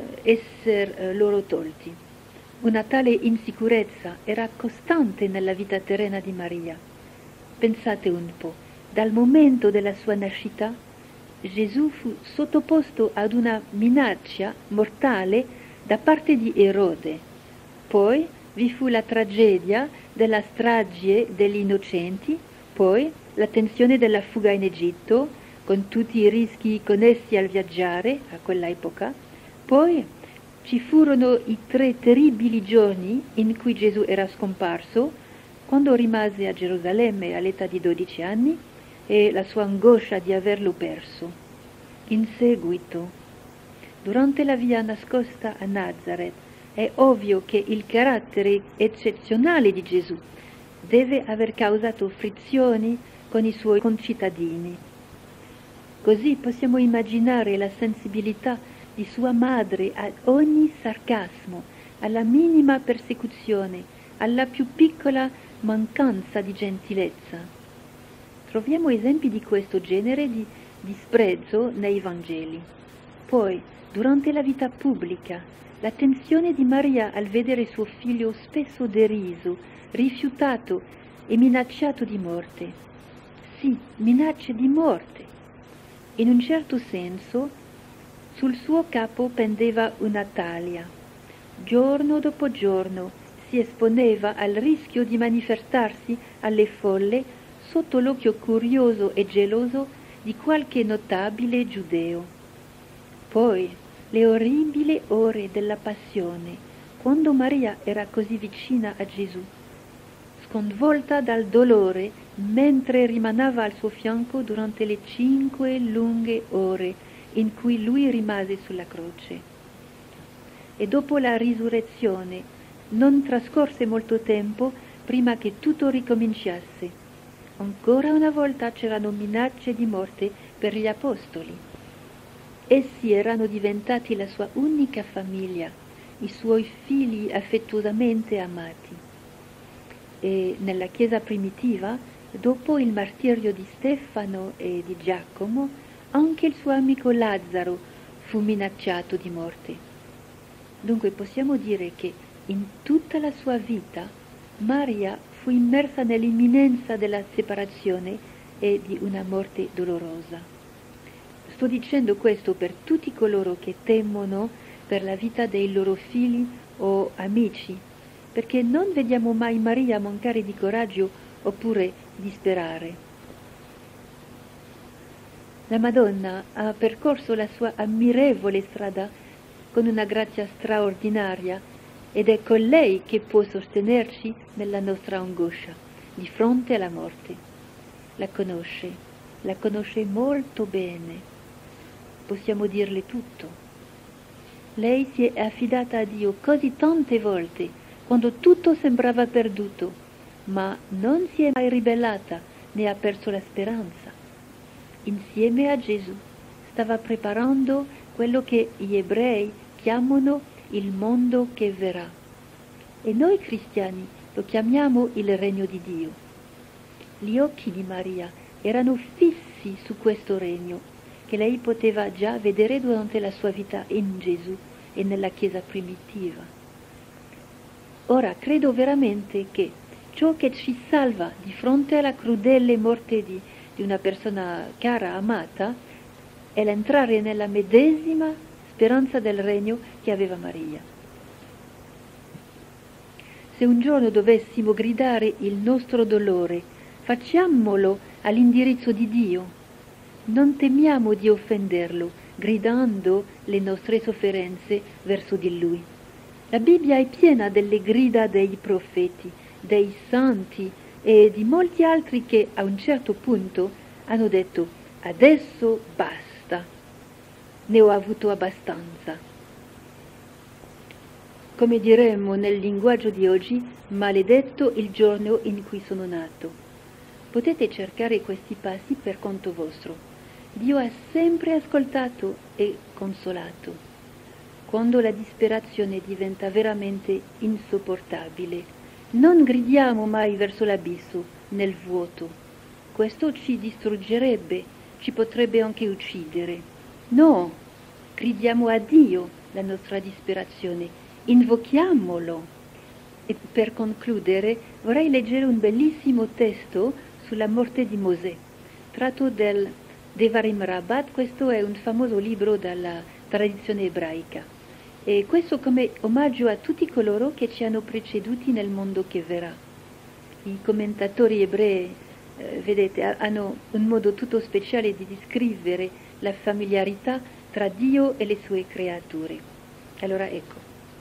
essere loro tolti. Una tale insicurezza era costante nella vita terrena di Maria. Pensate un po', dal momento della sua nascita, Gesù fu sottoposto ad una minaccia mortale da parte di Erode. Poi vi fu la tragedia della strage degli innocenti, poi la tensione della fuga in Egitto, con tutti i rischi connessi al viaggiare a quell'epoca. Poi ci furono i 3 terribili giorni in cui Gesù era scomparso, quando rimase a Gerusalemme all'età di 12 anni, e la sua angoscia di averlo perso. In seguito, durante la via nascosta a Nazareth, è ovvio che il carattere eccezionale di Gesù deve aver causato frizioni con i suoi concittadini. Così possiamo immaginare la sensibilità di sua madre a ogni sarcasmo, alla minima persecuzione, alla più piccola mancanza di gentilezza. Troviamo esempi di questo genere di disprezzo nei Vangeli. Poi, durante la vita pubblica, l'attenzione di Maria al vedere suo figlio spesso deriso, rifiutato e minacciato di morte. Sì, minacce di morte. In un certo senso, sul suo capo pendeva una taglia. Giorno dopo giorno si esponeva al rischio di manifestarsi alle folle sotto l'occhio curioso e geloso di qualche notabile giudeo. Poi le orribili ore della passione, quando Maria era così vicina a Gesù. sconvolta dal dolore mentre rimaneva al suo fianco durante le 5 lunghe ore in cui lui rimase sulla croce. E dopo la risurrezione non trascorse molto tempo prima che tutto ricominciasse. Ancora una volta c'erano minacce di morte per gli apostoli. Essi erano diventati la sua unica famiglia, i suoi figli affettuosamente amati. E nella Chiesa primitiva, dopo il martirio di Stefano e di Giacomo, anche il suo amico Lazzaro fu minacciato di morte. Dunque possiamo dire che in tutta la sua vita Maria fu immersa nell'imminenza della separazione e di una morte dolorosa. Sto dicendo questo per tutti coloro che temono per la vita dei loro figli o amici, perché non vediamo mai Maria mancare di coraggio oppure disperare. La Madonna ha percorso la sua ammirevole strada con una grazia straordinaria ed è con lei che può sostenerci nella nostra angoscia di fronte alla morte. La conosce molto bene, possiamo dirle tutto. Lei si è affidata a Dio così tante volte quando tutto sembrava perduto, ma non si è mai ribellata né ha perso la speranza. Insieme a Gesù stava preparando quello che gli ebrei chiamano il mondo che verrà. E noi cristiani lo chiamiamo il regno di Dio. Gli occhi di Maria erano fissi su questo regno, che lei poteva già vedere durante la sua vita in Gesù e nella Chiesa primitiva. Ora, credo veramente che ciò che ci salva di fronte alla crudele morte di una persona cara, amata, è l'entrare nella medesima speranza del regno che aveva Maria. Se un giorno dovessimo gridare il nostro dolore, facciamolo all'indirizzo di Dio. Non temiamo di offenderlo, gridando le nostre sofferenze verso di Lui. La Bibbia è piena delle grida dei profeti, dei santi e di molti altri che a un certo punto hanno detto: adesso basta. Ne ho avuto abbastanza. Come diremmo nel linguaggio di oggi, maledetto il giorno in cui sono nato. Potete cercare questi passi per conto vostro. Dio ha sempre ascoltato e consolato. Quando la disperazione diventa veramente insopportabile, non gridiamo mai verso l'abisso, nel vuoto. Questo ci distruggerebbe, ci potrebbe anche uccidere. No, gridiamo a Dio la nostra disperazione, invochiamolo. E per concludere vorrei leggere un bellissimo testo sulla morte di Mosè, tratto del Devarim Rabbah. Questo è un famoso libro dalla tradizione ebraica. E questo come omaggio a tutti coloro che ci hanno preceduti nel mondo che verrà. I commentatori ebrei, vedete, hanno un modo tutto speciale di descrivere la familiarità tra Dio e le sue creature. Allora ecco,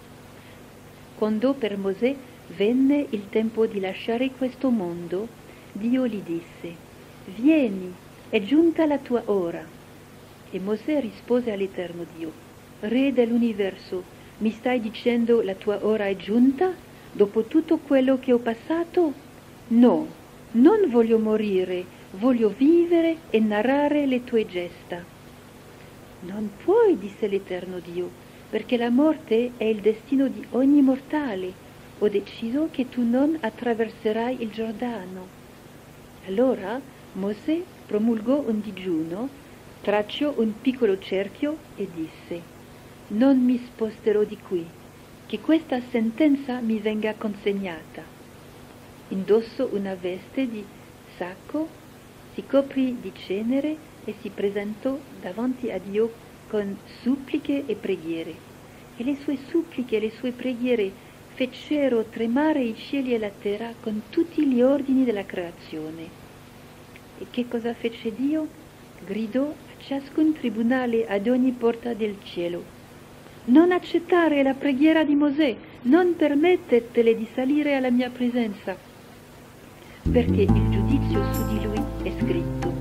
quando per Mosè venne il tempo di lasciare questo mondo, Dio gli disse: vieni, è giunta la tua ora. E Mosè rispose all'Eterno Dio: Re dell'universo, mi stai dicendo la tua ora è giunta? Dopo tutto quello che ho passato? No, non voglio morire, voglio vivere e narrare le tue gesta. Non puoi, disse l'Eterno Dio, perché la morte è il destino di ogni mortale. Ho deciso che tu non attraverserai il Giordano. Allora Mosè promulgò un digiuno, tracciò un piccolo cerchio e disse: non mi sposterò di qui, che questa sentenza mi venga consegnata. Indossò una veste di sacco, si coprì di cenere e si presentò davanti a Dio con suppliche e preghiere. E le sue suppliche e le sue preghiere fecero tremare i cieli e la terra con tutti gli ordini della creazione. E che cosa fece Dio? Gridò a ciascun tribunale ad ogni porta del cielo: non accettare la preghiera di Mosè, non permettetele di salire alla mia presenza. perché il giudizio su di lui è scritto.